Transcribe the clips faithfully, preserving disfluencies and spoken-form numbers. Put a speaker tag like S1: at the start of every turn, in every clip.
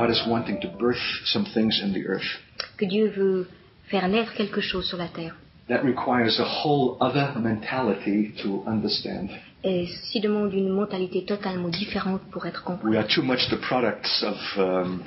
S1: God is wanting to birth some things in the earth.
S2: Que Dieu veut faire naître quelque chose sur la terre.
S1: That requires a whole other mentality to understand.
S2: Et ceci demande une mentalité totalement différente pour être compris.
S1: We are too much the products of um,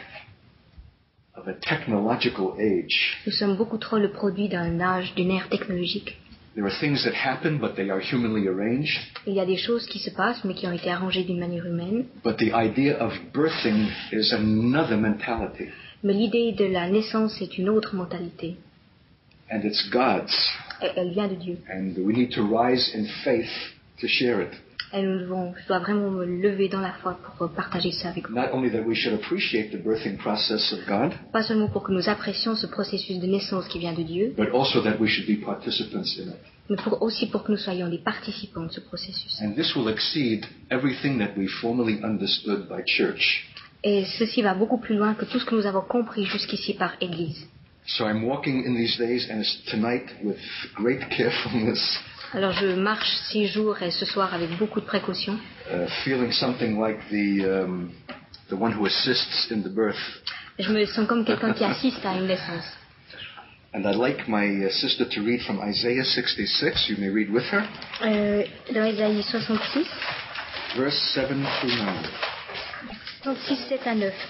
S1: of a technological age.
S2: Nous sommes beaucoup trop le produit d'un âge, d'une ère technologique.
S1: There are things that happen, but they are humanly arranged.
S2: Il y a des choses qui se passent, mais qui ont été arrangées d'une manière humaine.
S1: But the idea of birthing is another mentality.
S2: Mais l'idée de la naissance est une autre mentalité.
S1: And it's God's.
S2: Et elle vient de Dieu.
S1: And we need to rise in faith to share it.
S2: Et nous devons, je dois vraiment me lever dans la foi pour partager ça avec vous.
S1: Not only that we should appreciate the birthing process of God,
S2: Pas seulement pour que nous apprécions ce processus de naissance qui vient de Dieu,
S1: but also that we should be participants in it.
S2: mais pour, aussi pour que nous soyons des participants de ce processus.
S1: And this will exceed everything that we formerly understood by church.
S2: Et ceci va beaucoup plus loin que tout ce que nous avons compris jusqu'ici par Église.
S1: So I'm walking in these days and tonight with great carefulness,
S2: Alors je marche ces jours et ce soir avec beaucoup de précaution,
S1: uh, feeling something like the um, the one who assists in the birth.
S2: je me sens comme quelqu'un qui assiste à une naissance.
S1: And I'd like my uh, sister to read from Isaiah sixty-six. You may read with her,
S2: Euh, dans Ésaïe soixante-six,
S1: verse seven through nine.
S2: soixante-six, sept à neuf.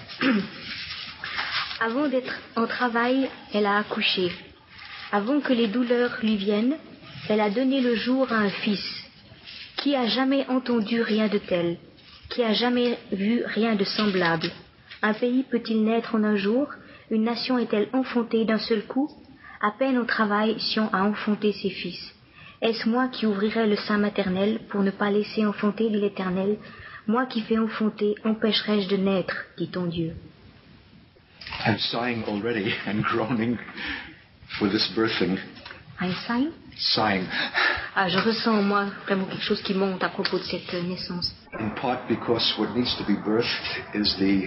S2: Avant d'être en travail, elle a accouché. Avant que les douleurs lui viennent, elle a donné le jour à un fils. Qui a jamais entendu rien de tel? Qui a jamais vu rien de semblable? Un pays peut-il naître en un jour? Une nation est-elle enfantée d'un seul coup? À peine au travail, Sion a enfanté ses fils. Est-ce moi qui ouvrirai le sein maternel pour ne pas laisser enfanter l'Éternel? Moi qui fais enfanter, empêcherai-je de naître, dit ton Dieu.
S1: I'm sighing already and groaning for this birthing.
S2: Einstein?
S1: Sighing,
S2: Ah, je ressens en moi vraiment quelque chose qui monte à propos de cette euh, naissance.
S1: in part because what needs to be birthed is the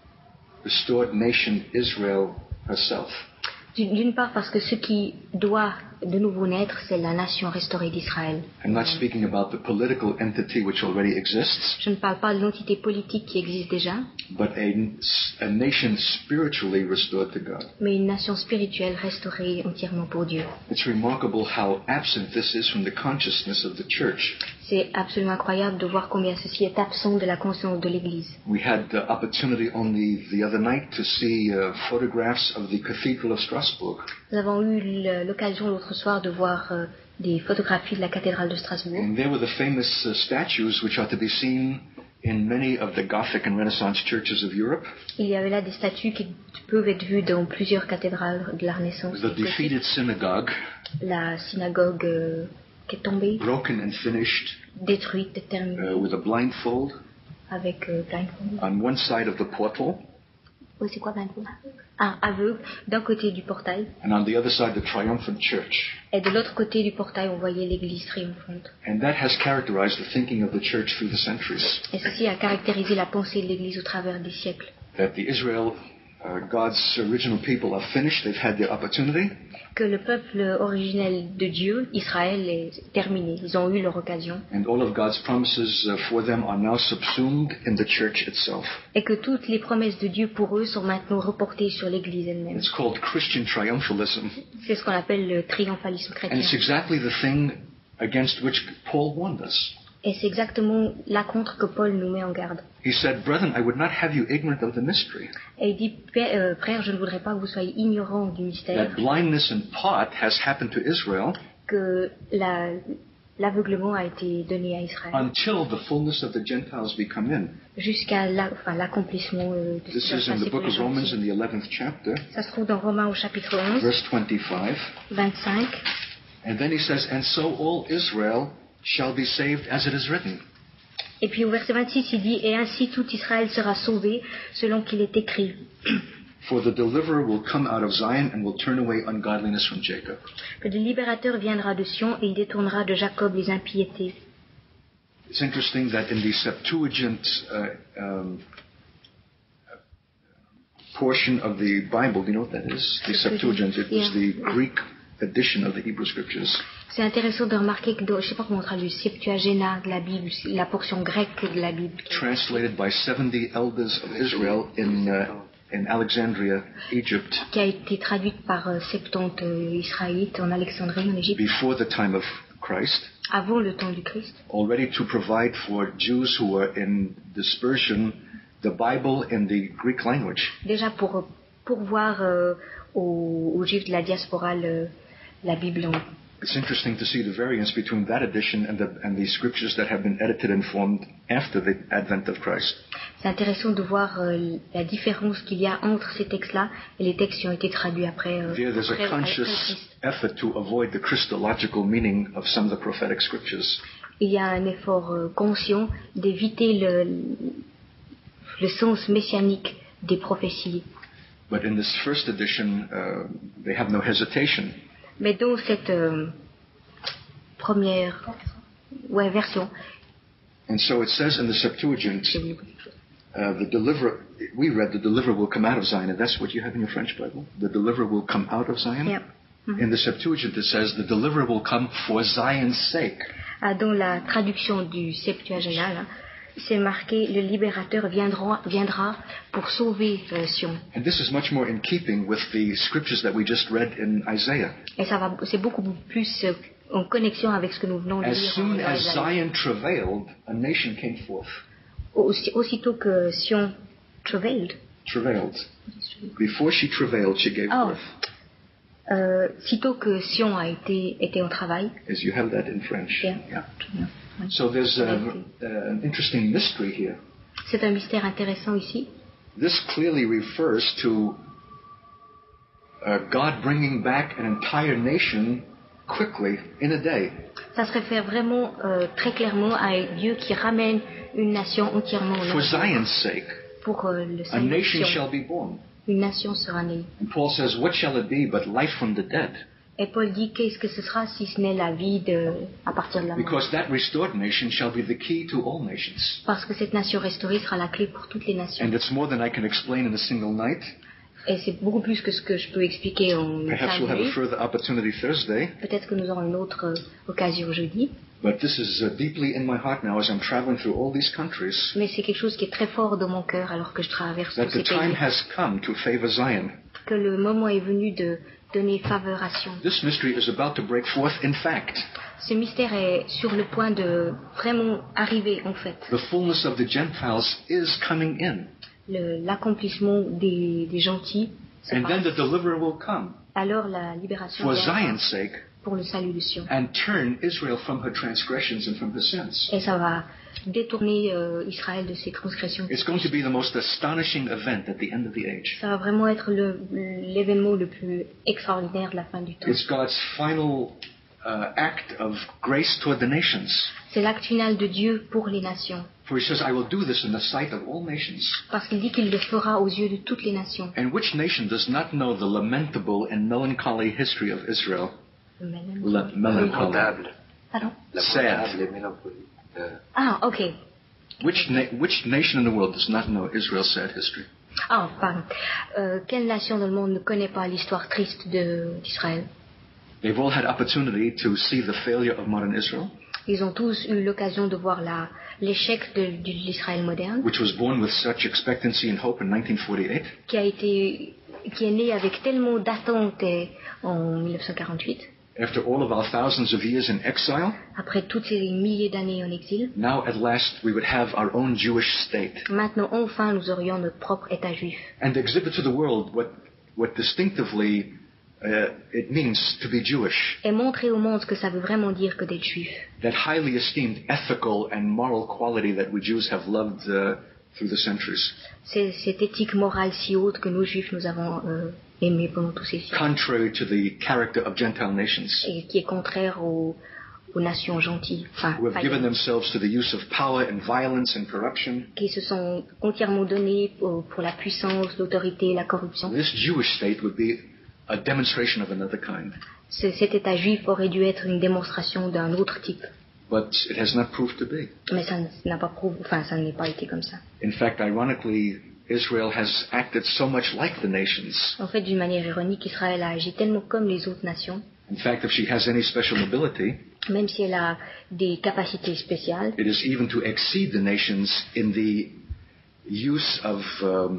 S1: restored nation Israel herself.
S2: D'une d'une part parce que ce qui doit de nouveau naître, c'est la nation restaurée d'Israël.
S1: I'm not speaking about the political entity which already exists,
S2: Je ne parle pas de l'entité politique qui existe déjà,
S1: but a, a nation spiritually restored to God.
S2: mais une nation spirituelle restaurée entièrement pour Dieu.
S1: It's remarkable how absent this is from the consciousness of the church.
S2: C'est absolument incroyable de voir combien ceci est absent de la conscience de l'Église.
S1: We had the opportunity only the other night to see uh, photographs of the Cathedral of Strasbourg.
S2: Nous avons eu le- l'occasion l'autre soir de voir euh, des photographies de la cathédrale de Strasbourg.
S1: And there were the famous uh, statues which are to be seen in many of the Gothic and Renaissance churches of Europe.
S2: Il y avait là des statues qui peuvent être vues dans plusieurs cathédrales de la Renaissance.
S1: The defeated synagogue,
S2: La synagogue euh, qui est tombée,
S1: broken and finished,
S2: détruite, terminée,
S1: uh, with a blindfold
S2: avec euh, blindfold.
S1: on one side of the portal,
S2: Oui, c'est quoi blindfold? Ah, aveugle, d'un côté du portail.
S1: and on the other side the triumphant church.
S2: Et de l'autre côté du portail, on voyait l'église triomphante.
S1: And that has characterized the thinking of the church through the centuries.
S2: Et ceci a caractérisé la pensée de l'église au travers des siècles.
S1: That the Israel, uh, God's original people, are finished. They've had their opportunity.
S2: Que le peuple originel de Dieu, Israël, est terminé. Ils ont eu leur occasion.
S1: And all of God's promises uh, for them are now subsumed in the church itself.
S2: Et que toutes les promesses de Dieu pour eux sont maintenant reportées sur l'église elle-même.
S1: It's called Christian triumphalism.
S2: C'est ce qu'on appelle le triomphalisme
S1: And
S2: chrétien.
S1: it's exactly the thing against which Paul warned us.
S2: Et c'est exactement là contre que Paul nous met en garde.
S1: He said, Brethren, I would not have you ignorant of the mystery,
S2: Et il dit, Père, euh, frère, je ne voudrais pas que vous soyez ignorants du mystère,
S1: that blindness in part has happened to Israel
S2: que la- l'aveuglement a été donné à Israël,
S1: until the fullness of the Gentiles be come in.
S2: jusqu'à la- enfin, l'accomplissement euh, de
S1: This
S2: ce qui
S1: is
S2: va
S1: in
S2: se
S1: the
S2: passer pour
S1: book
S2: les
S1: of Romans
S2: gentils.
S1: in the eleventh chapter,
S2: Ça se trouve dans Romains au chapitre onze,
S1: verse twenty-five.
S2: vingt-cinq.
S1: And then he says, And so all Israel shall be saved as it is written.
S2: Et puis au verset vingt-six, il dit, et ainsi tout Israël sera sauvé selon qu'il est écrit.
S1: For the deliverer will come out of Zion and will turn away ungodliness from Jacob.
S2: Que le libérateur viendra de Sion et il détournera de Jacob les impiétés.
S1: It's interesting that in the Septuagint uh, um, portion of the Bible, do you know what that is? The Septuagint, it was the Greek edition of the Hebrew Scriptures.
S2: C'est intéressant de remarquer que, dans, je ne sais pas comment on traduit, Septuagena de la Bible, la portion grecque de la Bible,
S1: Translated by seventy elders of Israel in uh, in Alexandria, Egypt,
S2: qui a été traduite par euh, septante euh, Israélites en Alexandrie, en Égypte,
S1: before the time of Christ,
S2: avant le temps du Christ,
S1: already to provide for Jews who were in dispersion the Bible in the Greek language.
S2: déjà pour pourvoir euh, aux, aux Juifs de la diaspora le- la Bible en.
S1: It's interesting to see the variance between that edition and the, and the scriptures that have been edited and formed after the advent of Christ.
S2: C'est intéressant de voir euh, la différence qu'il y a entre ces textes-là et les textes qui ont été traduits après. Euh,
S1: There, there's
S2: après-
S1: a
S2: après
S1: conscious
S2: Christ.
S1: effort to avoid the Christological meaning of some of the prophetic scriptures.
S2: Il y a un effort euh, conscient d'éviter le, le sens messianique des prophéties.
S1: But in this first edition, uh, they have no hesitation.
S2: Mais dans cette euh, première ouais, version,
S1: And so it says in the Septuagint,
S2: j'ai oublié quelque chose.
S1: uh, the deliverer, we read the deliverer will come out of Zion, and that's what you have in your French Bible. The deliverer will come out of Zion.
S2: Yeah. Mhm.
S1: In the Septuagint it says the deliverer will come for Zion's sake.
S2: Ah, dans la traduction du Septuagint, là, c'est marqué le libérateur viendra, viendra pour sauver euh, Sion.
S1: And this is much more in keeping with the scriptures that we just read in Isaiah.
S2: Et ça va, c'est beaucoup plus euh, en connexion avec ce que nous venons de
S1: As
S2: lire.
S1: soon
S2: dans
S1: as
S2: Isaïe.
S1: Zion travailed, a nation came forth.
S2: Aussi- aussitôt que Sion travailled,
S1: Travailed. Before she travailed, she gave
S2: Oh.
S1: birth.
S2: euh, sitôt que Sion a été, était en travail,
S1: As you have that in French.
S2: Yeah.
S1: Yeah.
S2: Ouais.
S1: So there's a, uh, an interesting mystery here.
S2: C'est un mystère intéressant ici.
S1: This clearly refers to uh, God bringing back an entire nation quickly in a day.
S2: Ça se réfère vraiment euh, très clairement à Dieu qui ramène une nation entièrement en
S1: For
S2: Israël.
S1: Zion's sake,
S2: Pour euh, le
S1: a
S2: salut de
S1: nation
S2: Sion.
S1: shall be born.
S2: Une nation sera née.
S1: And Paul says, what shall it be but life from the dead?
S2: Et Paul dit qu'est-ce que ce sera si ce n'est la vie de, à partir de la mort.
S1: Because that restored nation shall be the key to all nations.
S2: Parce que cette nation restaurée sera la clé pour toutes les nations.
S1: And it's more than I can explain in a single night.
S2: Et c'est beaucoup plus que ce que je peux expliquer en une
S1: Perhaps
S2: seule
S1: we'll have a
S2: nuit.
S1: further opportunity Thursday.
S2: Peut-être que nous aurons une autre euh, occasion jeudi.
S1: But this is uh, deeply in my heart now as I'm traveling through all these countries.
S2: Mais c'est quelque chose qui est très fort dans mon cœur alors que je traverse
S1: That
S2: tous ces
S1: the time
S2: pays.
S1: has come to favor Zion.
S2: Que le moment est venu de donner faveur à Sion.
S1: This mystery is about to break forth in fact.
S2: Ce mystère est sur le point de vraiment arriver en fait.
S1: The fullness of the Gentiles is coming in.
S2: Le- L'accomplissement des, des gentils se
S1: And then
S2: passe.
S1: the deliverer will come
S2: Alors la libération
S1: for
S2: viendra
S1: Zion's sake
S2: pour le salut de Sion.
S1: and turn Israel from her transgressions and from her sins.
S2: Et ça va détourner euh, Israël de ses transgressions.
S1: It's going to be the most astonishing event at the end of the age.
S2: Ça va vraiment être le- l'événement le plus extraordinaire de la fin du temps.
S1: It's God's final uh, act of grace toward the nations.
S2: C'est l'acte final de Dieu pour les nations.
S1: For he says, I will do this in the sight of all nations.
S2: Parce qu'il dit qu'il le fera aux yeux de toutes les nations.
S1: And which nation does not know the lamentable and melancholy history of Israel? La- melancholy.
S3: Lamentable.
S2: Pardon?
S1: Sad.
S3: Lamentable et mélancolique. Euh,
S2: Ah, ok.
S1: Which, na- which nation in the world does not know Israel's sad history?
S2: Ah, pardon. Euh, quelle nation dans le monde ne connaît pas l'histoire triste de- d'Israël?
S1: They've all had opportunity to see the failure of modern Israel,
S2: Ils ont tous eu l'occasion de voir la- l'échec de, de l'Israël moderne,
S1: which was born with such expectancy and hope in nineteen forty-eight,
S2: qui a été, qui est né avec tellement d'attentes et- en mille neuf cent quarante-huit.
S1: after all of our thousands of years in exile.
S2: Après toutes ces milliers d'années en exil,
S1: Now at last we would have our own Jewish state
S2: maintenant enfin nous aurions notre propre État juif.
S1: and exhibit to the world what, what distinctively uh, it means to be Jewish.
S2: Et montrer au monde ce que ça veut vraiment dire que d'être juif.
S1: That highly esteemed ethical and moral quality that we Jews have loved uh, through the centuries.
S2: C'est cette éthique morale si haute que nous juifs nous avons euh, aimée pendant tous ces siècles.
S1: Contrary to the character of Gentile nations,
S2: Et qui est contraire aux, aux nations gentilles, enfin,
S1: who have given
S2: païennes,
S1: themselves to the use of power and violence and corruption.
S2: qui se sont entièrement données pour, pour la puissance, l'autorité, la corruption.
S1: This Jewish state would be a demonstration of another kind,
S2: Ce- cet État juif aurait dû être une démonstration d'un autre type.
S1: but it has not proved to be.
S2: Mais ça n- n'a pas prouvé, enfin, ça n'est pas été comme ça.
S1: In fact, ironically, Israel has acted so much like the nations.
S2: En fait, d'une manière ironique, Israël a agi tellement comme les autres nations,
S1: In fact, if she has any special ability,
S2: même si elle a des capacités spéciales,
S1: it is even to exceed the nations in the use of um,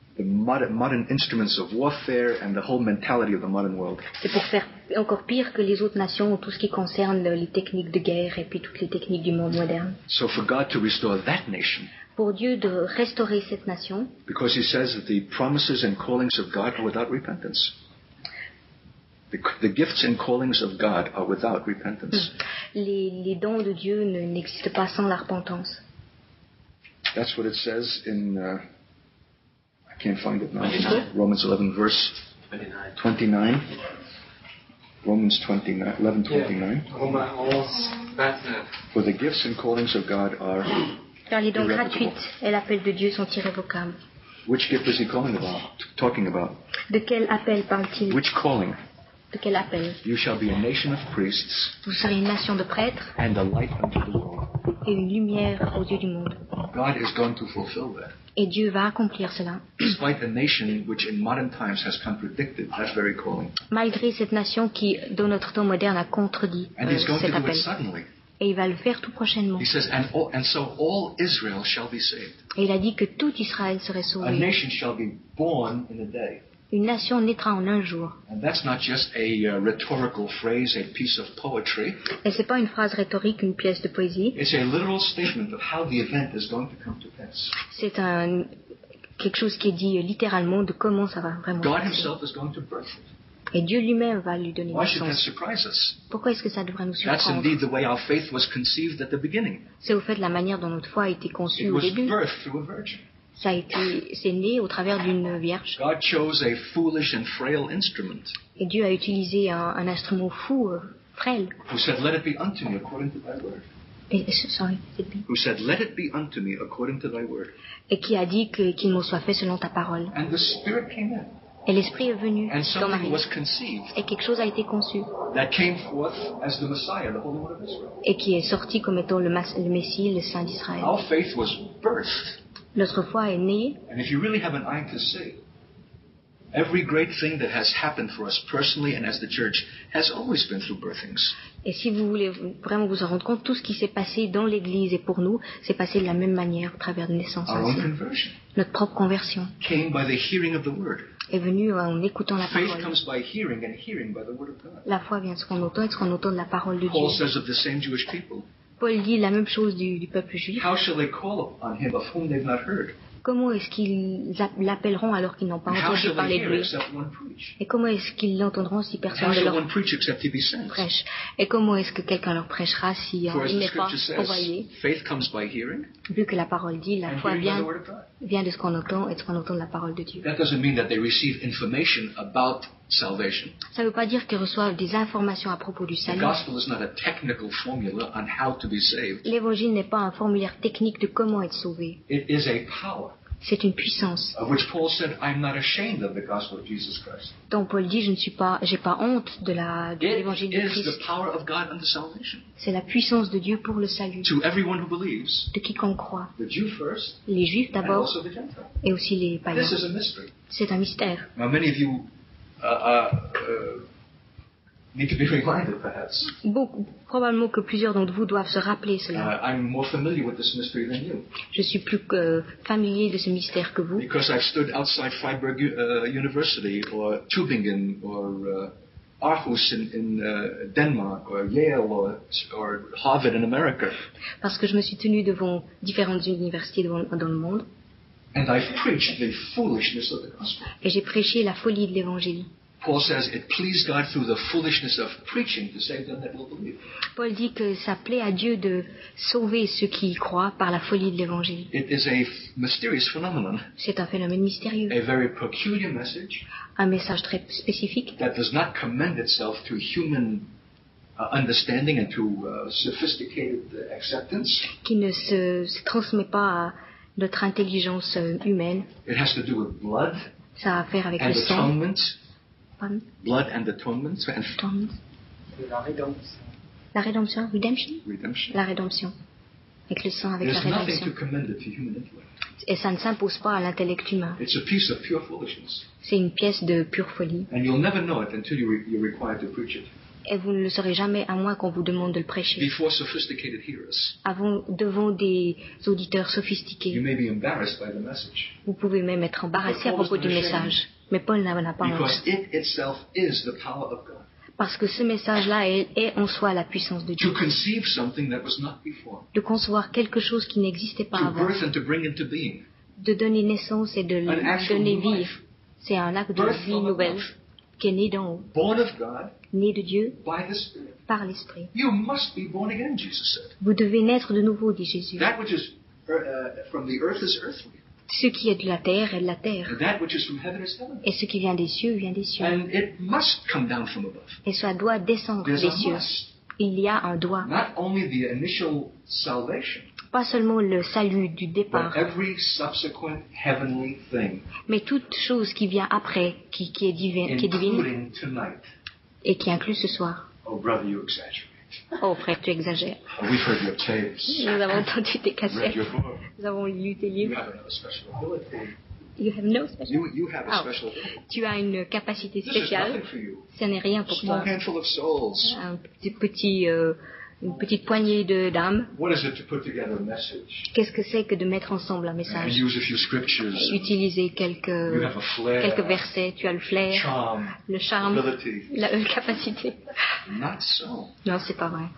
S1: the modern, modern instruments of warfare and the whole mentality of the modern world.
S2: C'est pour faire encore pire que les autres nations, tout ce qui concerne les techniques de guerre et puis toutes les techniques du monde moderne.
S1: So for God to restore that nation,
S2: Pour Dieu de restaurer cette nation,
S1: because he says that the promises and callings of God are without repentance. The, the gifts and callings of God are without repentance.
S2: les, les dons de Dieu ne- n'existent pas sans la repentance.
S1: That's what it says in, uh, I can't find it now, Romans eleven, verse
S3: twenty-nine.
S1: twenty-nine. Romans twenty-nine, eleven twenty-nine.
S3: Romains onze, vingt-neuf.
S1: For the gifts and callings of God are,
S2: Car les dons
S1: Irrévocable.
S2: gratuits et l'appel de Dieu sont irrévocables.
S1: which gift is he calling about, talking about?
S2: De quel appel parle-t-il?
S1: Which calling?
S2: De quel appel?
S1: You shall be a nation of priests
S2: Vous serez une nation de prêtres
S1: and a light unto the world.
S2: et une lumière aux yeux du monde.
S1: God is going to fulfill that.
S2: Et Dieu va accomplir cela.
S1: Despite a nation which in modern times has contradicted that very calling.
S2: Malgré cette nation qui, dans notre temps moderne, a contredit
S1: And
S2: euh,
S1: he's going to
S2: cet
S1: do
S2: appel.
S1: it suddenly.
S2: Et il va le faire tout prochainement.
S1: He says, and, all, and so all Israel shall be saved.
S2: Et il a dit que tout Israël serait
S1: A
S2: sauvé.
S1: nation shall be born in a day.
S2: Une nation naîtra en un jour.
S1: And that's not just a uh, rhetorical phrase, a piece of poetry.
S2: Et c'est pas une phrase rhétorique, une pièce de poésie.
S1: It's a literal statement of how the event is going to come to pass.
S2: C'est un, quelque chose qui est dit littéralement de comment ça va vraiment se
S1: God
S2: passer.
S1: himself is going to birth it.
S2: Et Dieu lui-même va lui donner
S1: Why should that
S2: naissance.
S1: surprise us?
S2: Pourquoi est-ce que ça devrait nous
S1: That's
S2: surprendre?
S1: indeed the way our faith was conceived at the beginning.
S2: C'est au fait de la manière dont notre foi a été conçue
S1: It
S2: au
S1: was
S2: début.
S1: birthed through a virgin.
S2: Ça a été, c'est né au travers d'une vierge.
S1: God chose a foolish and frail instrument
S2: Et Dieu a utilisé un, un instrument fou, euh, frêle.
S1: who said, let it be unto me according to thy word.
S2: Et, sorry, c'est bien.
S1: Who said, let it be unto me according to thy word.
S2: Et qui a dit que, qu'il me soit fait selon ta parole.
S1: And the Spirit came in.
S2: Et l'Esprit est venu
S1: And
S2: dans
S1: something
S2: Marie.
S1: was conceived
S2: Et quelque chose a été conçu.
S1: that came forth as the Messiah, the Holy One of Israel.
S2: Et qui est sorti comme étant le, mas- le Messie, le Saint d'Israël.
S1: Our faith was birthed.
S2: Notre foi est née.
S1: And if you really have an eye to see, every great thing that has happened for us personally and as the church has always been through birthings.
S2: Et si vous voulez vraiment vous en rendre compte, tout ce qui s'est passé dans l'Église et pour nous, s'est passé de la même manière, au travers de naissance
S1: Our own
S2: aussi.
S1: conversion
S2: Notre propre conversion
S1: came by the hearing of the word.
S2: est venue en écoutant la
S1: Faith
S2: parole.
S1: comes by hearing, and hearing by the word of God.
S2: La foi vient de ce qu'on entend et de ce qu'on entend de la parole de
S1: Paul
S2: Dieu.
S1: says of the same Jewish people,
S2: Paul dit la même chose du, du peuple juif.
S1: how shall they call on him of whom they've not heard?
S2: Comment est-ce qu'ils app- l'appelleront alors qu'ils n'ont pas
S1: And how
S2: entendu
S1: shall they
S2: parler de
S1: hear
S2: lui?
S1: except one preach?
S2: Et comment est-ce qu'ils l'entendront si
S1: And
S2: personne
S1: how
S2: ne
S1: shall
S2: leur
S1: one preach except he be sent?
S2: prêche? Et comment est-ce que quelqu'un leur prêchera si euh,
S1: For as
S2: il
S1: the
S2: n'est pas
S1: scripture
S2: envoyé?
S1: says, faith comes by hearing,
S2: Vu que la parole dit, la
S1: and
S2: foi
S1: hearing by the
S2: vient,
S1: word of God.
S2: vient de ce qu'on entend et de ce qu'on entend de la parole de Dieu.
S1: That doesn't mean that they receive information about salvation.
S2: Ça ne veut pas dire qu'ils reçoivent des informations à propos du
S1: The
S2: salut.
S1: gospel is not a technical formula on how to be saved.
S2: L'évangile n'est pas un formulaire technique de comment être sauvé.
S1: It is a power,
S2: C'est une puissance.
S1: of which Paul said, I'm not ashamed of the gospel of Jesus Christ.
S2: Donc Paul dit, je ne suis pas, j'ai pas honte de la, de
S1: It
S2: l'évangile de
S1: is
S2: Christ.
S1: the power of God unto salvation.
S2: C'est la puissance de Dieu pour le salut.
S1: To everyone who believes,
S2: De quiconque croit.
S1: the Jew first,
S2: Les juifs
S1: and
S2: d'abord
S1: also the Gentile.
S2: et aussi les païens.
S1: This is a mystery.
S2: C'est un mystère.
S1: Now, many of you uh, uh, uh, need to be reminded, perhaps.
S2: Beaucoup, probablement que plusieurs d'entre vous doivent se rappeler
S1: Uh,
S2: cela.
S1: I'm more familiar with this mystery than you,
S2: Je suis plus que familier de ce mystère que vous,
S1: because I've stood outside Freiburg uh, University, or Tübingen, or uh, Aarhus in, in uh, Denmark, or Yale, or, or Harvard in America,
S2: parce que je me suis tenue devant différentes universités dans, dans le monde
S1: and I've preached the foolishness of the gospel.
S2: et j'ai prêché la folie de l'évangile.
S1: Paul says it pleased God through the foolishness of preaching to save them that will believe.
S2: Paul dit que ça plaît à Dieu de sauver ceux qui y croient par la folie de l'évangile.
S1: It is a f- mysterious phenomenon,
S2: C'est un phénomène mystérieux,
S1: a very peculiar message
S2: un message très spécifique
S1: that does not commend itself to human uh, understanding and to uh, sophisticated uh, acceptance.
S2: qui ne se, se transmet pas à notre intelligence euh, humaine.
S1: It has to do with blood
S2: Ça a à faire avec
S1: and
S2: le sang.
S1: atonement,
S2: Pardon?
S1: blood and atonement and
S2: Atonement.
S3: De la rédemption.
S2: La rédemption, redemption,
S1: redemption.
S2: la rédemption, avec le sang, avec la
S1: There's nothing
S2: rédemption.
S1: to commend it to human intellect.
S2: Et ça ne s'impose pas à l'intellect humain.
S1: It's a piece of pure foolishness,
S2: C'est une pièce de pure folie.
S1: and you'll never know it until you re- you're required to preach it.
S2: Et vous ne le saurez jamais à moins qu'on vous demande de le prêcher.
S1: before sophisticated hearers.
S2: Avant, devant des auditeurs
S1: You
S2: sophistiqués.
S1: may be embarrassed by the message
S2: Vous pouvez même être embarrassé à propos du message. Mais Paul n'a n'a pas honte.
S1: because it itself is the power of God
S2: Parce que ce message-là est, est en soi la puissance de Dieu.
S1: to conceive something that was not before,
S2: De concevoir quelque chose qui n'existait pas
S1: to
S2: avant.
S1: birth and to bring into being.
S2: De donner naissance et de
S1: An
S2: le
S1: actual
S2: donner
S1: new
S2: vie.
S1: life.
S2: C'est un acte de
S1: Birth
S2: vie
S1: from
S2: nouvelle
S1: above.
S2: qui est né d'en haut,
S1: Born of God
S2: né de Dieu
S1: by the Spirit.
S2: par l'Esprit.
S1: You must be born again, Jesus said.
S2: Vous devez naître de nouveau, dit Jésus.
S1: That which is uh, uh, from the earth is earthly,
S2: Ce qui est de la terre est de la terre.
S1: and that which is from heaven is heaven.
S2: Et ce qui vient des cieux vient des cieux.
S1: And it must come down from above.
S2: Et ça doit descendre
S1: There's
S2: des
S1: a
S2: cieux.
S1: must.
S2: Il y a un doigt.
S1: Not only the initial salvation,
S2: Pas seulement le salut du
S1: but
S2: départ,
S1: every subsequent heavenly thing,
S2: mais toute chose qui vient après, qui, qui, est, divine, qui est divine
S1: including tonight.
S2: et qui inclut ce soir.
S1: Oh, brother, you exaggerate.
S2: Oh frère, tu exagères.
S1: Oh, we've heard your tapes,
S2: Nous avons entendu tes
S1: read
S2: cassettes.
S1: your book.
S2: Nous avons lu tes
S1: You
S2: livres.
S1: have another special ability.
S2: You have no special.
S1: You, you have a
S2: Ah.
S1: special ability.
S2: Tu as une capacité
S1: This is
S2: spéciale.
S1: nothing for you.
S2: Ce n'est rien
S1: A
S2: pour
S1: small
S2: toi.
S1: handful of souls.
S2: Un petit, petit, euh, une petite poignée de d'âmes.
S1: What is it to put together a message
S2: Qu'est-ce que c'est que de mettre ensemble un
S1: and
S2: message?
S1: use a few scriptures?
S2: Utiliser quelques,
S1: You have a flair,
S2: quelques versets, tu as le flair,
S1: charm,
S2: le charme,
S1: ability.
S2: la euh, capacité.
S1: Not so.
S2: Non, c'est pas vrai.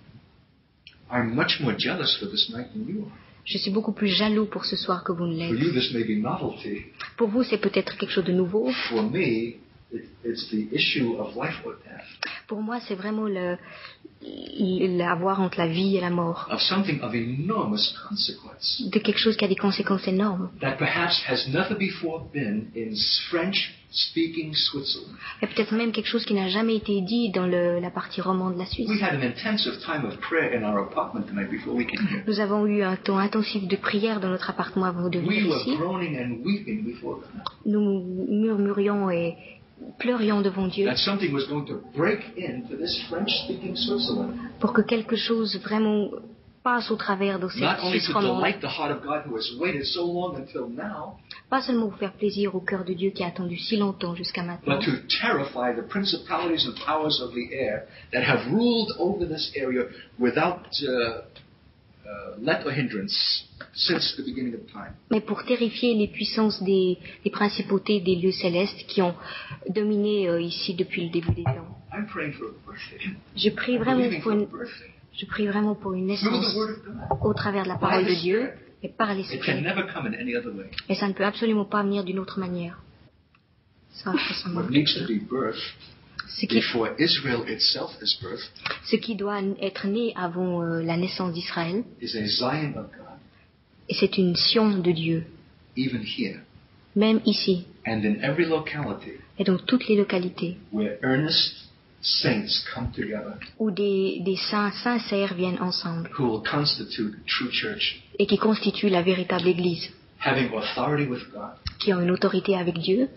S1: I'm much more jealous for this night than you are.
S2: Je suis beaucoup plus jaloux pour ce soir que vous ne
S1: For
S2: l'êtes.
S1: you, this may be novelty.
S2: Pour vous, c'est peut-être quelque chose de nouveau.
S1: For me, it, it's the issue of life or death,
S2: Pour moi, c'est vraiment le, le- l'avoir entre la vie et la mort.
S1: of something of enormous consequence
S2: De quelque chose qui a des conséquences énormes.
S1: that perhaps has never before been in French-speaking Switzerland.
S2: Et peut-être même quelque chose qui n'a jamais été dit dans le- la partie romande de la Suisse.
S1: We had an intensive time of prayer in our apartment tonight before we came here.
S2: Nous avons eu un temps intensif de prière dans notre appartement avant de
S1: We
S2: venir
S1: were
S2: ici.
S1: groaning and weeping before God.
S2: Nous murmurions et pleurions devant Dieu
S1: That something was going to break into this French-speaking Switzerland.
S2: pour que quelque chose vraiment passe au travers de cette
S1: Not only
S2: Suisse
S1: to
S2: romande.
S1: delight the heart of God who has waited so long until now,
S2: Pas seulement pour faire plaisir au cœur de Dieu qui a attendu si longtemps jusqu'à maintenant,
S1: but to terrify the principalities and powers of the air that have ruled over this area without uh, uh, let or hindrance since the beginning of time.
S2: mais pour terrifier les puissances des, des principautés des lieux célestes qui ont dominé euh, ici depuis le début des temps.
S1: I'm praying for a birthday.
S2: Je prie
S1: I'm
S2: vraiment
S1: believing
S2: pour
S1: for a
S2: une,
S1: birthday.
S2: je prie vraiment pour une
S1: Through
S2: naissance
S1: the Word of God.
S2: au travers de la parole de Dieu et par
S1: It can
S2: l'Esprit.
S1: never come in any other way.
S2: Et ça ne peut absolument pas venir d'une autre manière. Ça, ça
S1: What
S2: me-
S1: needs to be birthed
S2: ce, qui,
S1: before Israel itself is birthed
S2: ce qui doit être né avant euh, la naissance d'Israël,
S1: is a Zion of God,
S2: et c'est une Sion de Dieu,
S1: even here
S2: même ici,
S1: and in every locality
S2: et dans toutes les localités,
S1: where earnest saints come together
S2: où des, des saints sincères viennent ensemble,
S1: who will constitute true church,
S2: et qui constituent la véritable Église,
S1: having authority with God,
S2: qui ont une autorité avec Dieu,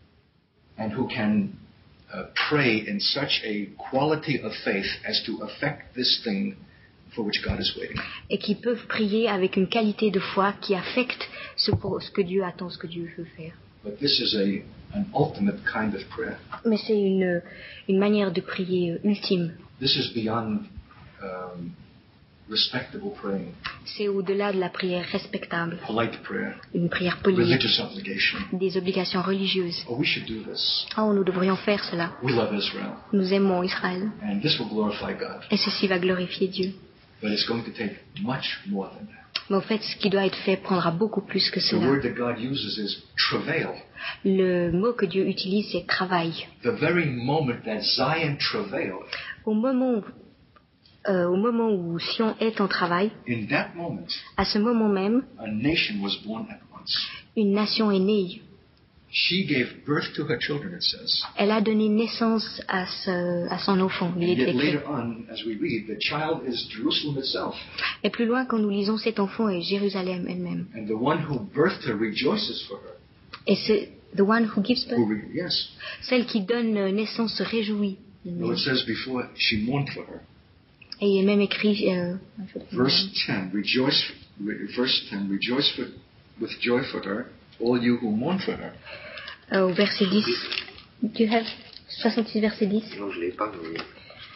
S1: and who can uh, pray in such a quality of faith as to affect this thing for which God is waiting.
S2: et qui peuvent prier avec une qualité de foi qui affecte ce, pour, ce que Dieu attend, ce que Dieu veut faire.
S1: But this is a an ultimate kind of prayer.
S2: Mais c'est une, une manière de prier euh, ultime.
S1: This is beyond um, respectable praying,
S2: C'est au-delà de la prière respectable,
S1: polite prayer,
S2: une prière polie,
S1: religious obligation.
S2: des obligations religieuses.
S1: Oh, we should do this.
S2: Oh, nous devrions faire cela.
S1: We love Israel,
S2: Nous aimons Israël,
S1: and this will glorify God.
S2: et ceci va glorifier Dieu.
S1: But it's going to take much more than that.
S2: Mais en fait, ce qui doit être fait prendra beaucoup plus que
S1: The
S2: cela.
S1: word that God uses is travail.
S2: Le mot que Dieu utilise, c'est travail.
S1: The very moment that Zion travailed,
S2: Au moment, euh, au moment où Sion est en travail,
S1: in that moment,
S2: à ce moment même,
S1: a nation was born at once.
S2: une nation est née.
S1: She gave birth to her children, it says.
S2: Elle a donné naissance à, ce, à son enfant. Il
S1: And
S2: est
S1: yet
S2: écrit.
S1: later on, as we read, the child is Jerusalem itself.
S2: Et plus loin, quand nous lisons cet enfant est Jérusalem elle-même.
S1: And the one who birthed her rejoices for her.
S2: Et c'est the one who gives birth.
S1: Who re- yes.
S2: Celle qui donne naissance se réjouit.
S1: No, it says before she mourned for her.
S2: Et il est même écrit, euh,
S1: Verse ten, rejoice, re- verse ten, rejoice for, with joy for her, all you who mourn for her.
S2: euh, au verset dix. Do you have soixante-six verset dix?
S3: Non, je l'ai pas. Mais...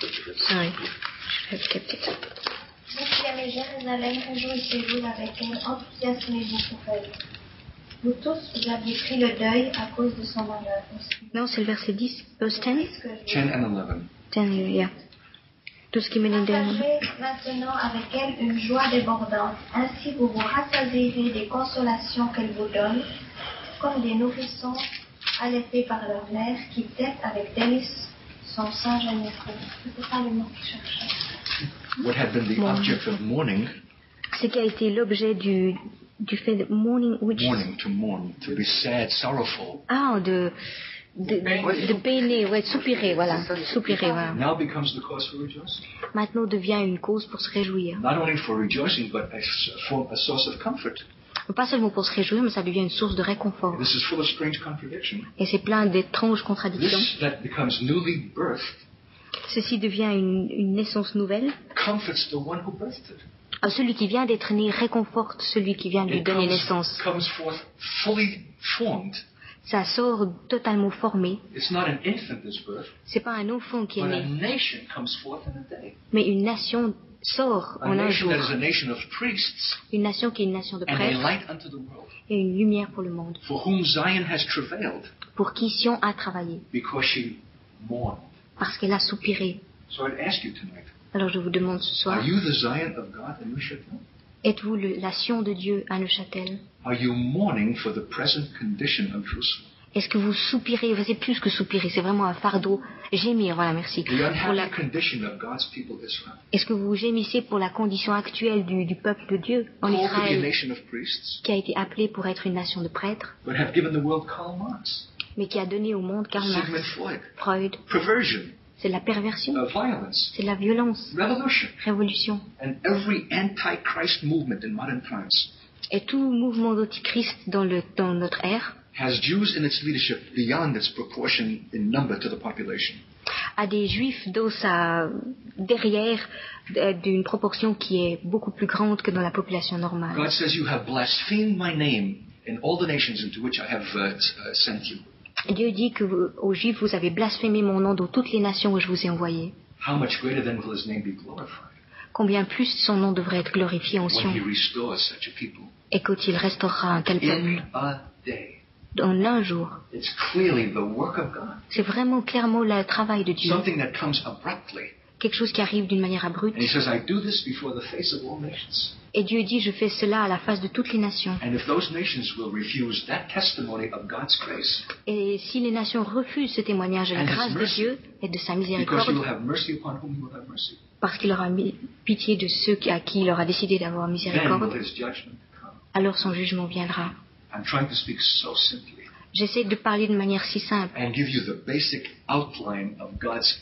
S2: Sorry, je vais capter ça.
S4: Vous qui aimez Jérusalem, réjouissez-vous avec elle, enthousiasmez-vous pour elle. Vous tous, vous aviez pris le deuil à cause de son malheur aussi.
S2: Non, c'est le verset dix, verse ten.
S1: ten and eleven.
S2: ten, yeah. Tout ce qui mène à
S4: Partagez maintenant avec elle une joie débordante. Ainsi vous vous rassasierez des consolations qu'elle vous donne, comme des nourrissons allaités par leur mère qui têtent avec délice son sein généreux. C'était pas le mot que je cherchais.
S1: What had been the object of mourning,
S2: ce qui a été l'objet du, du fait de mourning, which
S1: mourning, to mourn, to be sad, sorrowful,
S2: ah de de, de peiner, ouais, de soupirer, voilà, soupirer, voilà.
S1: now becomes the cause for rejoicing.
S2: Maintenant devient une cause pour se réjouir.
S1: Not only for rejoicing, but a, for a source of comfort.
S2: Pas seulement pour se réjouir, mais ça devient une source de réconfort.
S1: This is full of strange contradiction.
S2: Et c'est plein d'étranges contradictions.
S1: This that becomes newly birthed
S2: Ceci devient une, une naissance nouvelle.
S1: comforts the one who birthed it.
S2: Ah, celui qui vient d'être né réconforte celui qui vient de lui
S1: It
S2: donner
S1: comes,
S2: naissance.
S1: comes forth fully formed.
S2: Ça sort totalement formé.
S1: It's not an infant that's birthed,
S2: C'est pas un enfant qui est
S1: but a
S2: né,
S1: nation comes forth in a day.
S2: mais une nation sort
S1: A
S2: en un
S1: nation
S2: jour.
S1: that is a nation of priests
S2: Une nation qui est une nation de
S1: and a
S2: prêtres
S1: light unto the world,
S2: et une lumière pour le monde.
S1: for whom Zion has travailed,
S2: Pour qui Sion a travaillé,
S1: because she mourned.
S2: parce qu'elle a soupiré.
S1: So I'd ask you tonight,
S2: Alors je vous demande ce soir,
S1: are you the Zion of God in Neuchâtel?
S2: êtes-vous le- la Sion de Dieu à Neuchâtel?
S1: Are you mourning for the present condition of Jerusalem?
S2: Est-ce que vous soupirez? C'est plus que soupirer, c'est vraiment un fardeau. Gémir, voilà, merci.
S1: The
S2: Pour la-
S1: unhappy condition of God's people Israel.
S2: Est-ce que vous gémissez pour la condition actuelle du, du peuple de Dieu en
S1: Called to be a
S2: Israël,
S1: nation of priests,
S2: qui a été appelé pour être une nation de prêtres,
S1: but have given the world Karl Marx,
S2: mais qui a donné au monde Karl Marx,
S1: Sigmund Freud,
S2: Freud?
S1: perversion,
S2: C'est de la perversion,
S1: uh, violence,
S2: c'est de la violence,
S1: revolution,
S2: révolution.
S1: and every anti-Christ movement in modern times
S2: Et tout mouvement d'antichrist dans, le, dans notre ère
S1: has Jews in its leadership beyond its proportion in number to the population.
S2: a des juifs dans sa derrière euh, d'une proportion qui est beaucoup plus grande que dans la population normale.
S1: God says, you have blasphemed my name in all the nations into which I have uh, s- uh, sent you.
S2: Dieu dit que vous- aux juifs vous avez blasphémé mon nom dans toutes les nations où je vous ai envoyés.
S1: How much greater then will his name be glorified
S2: Combien plus son nom devrait être glorifié en
S1: when
S2: Sion,
S1: he restores such a people
S2: et quand il restaurera un tel
S1: in
S2: peuple
S1: a day.
S2: en un jour.
S1: It's clearly the work of God.
S2: C'est vraiment clairement le travail de Dieu,
S1: Something that comes abruptly.
S2: quelque chose qui arrive d'une manière abrupte.
S1: And he says, I do this before the face of all nations.
S2: Et Dieu dit, je fais cela à la face de toutes les nations.
S1: And if those nations will refuse that testimony of God's grace,
S2: Et si les nations refusent ce témoignage de la
S1: And His
S2: grâce de
S1: mercy.
S2: Dieu et de sa
S1: because he
S2: miséricorde,
S1: will have mercy upon whom he will have mercy,
S2: parce qu'il aura mis pitié de ceux qui- à qui il aura décidé d'avoir
S1: then
S2: miséricorde,
S1: will his judgment come.
S2: alors son jugement viendra.
S1: I'm trying to speak so simply
S2: J'essaie de parler de manière si simple
S1: and give you the basic outline of God's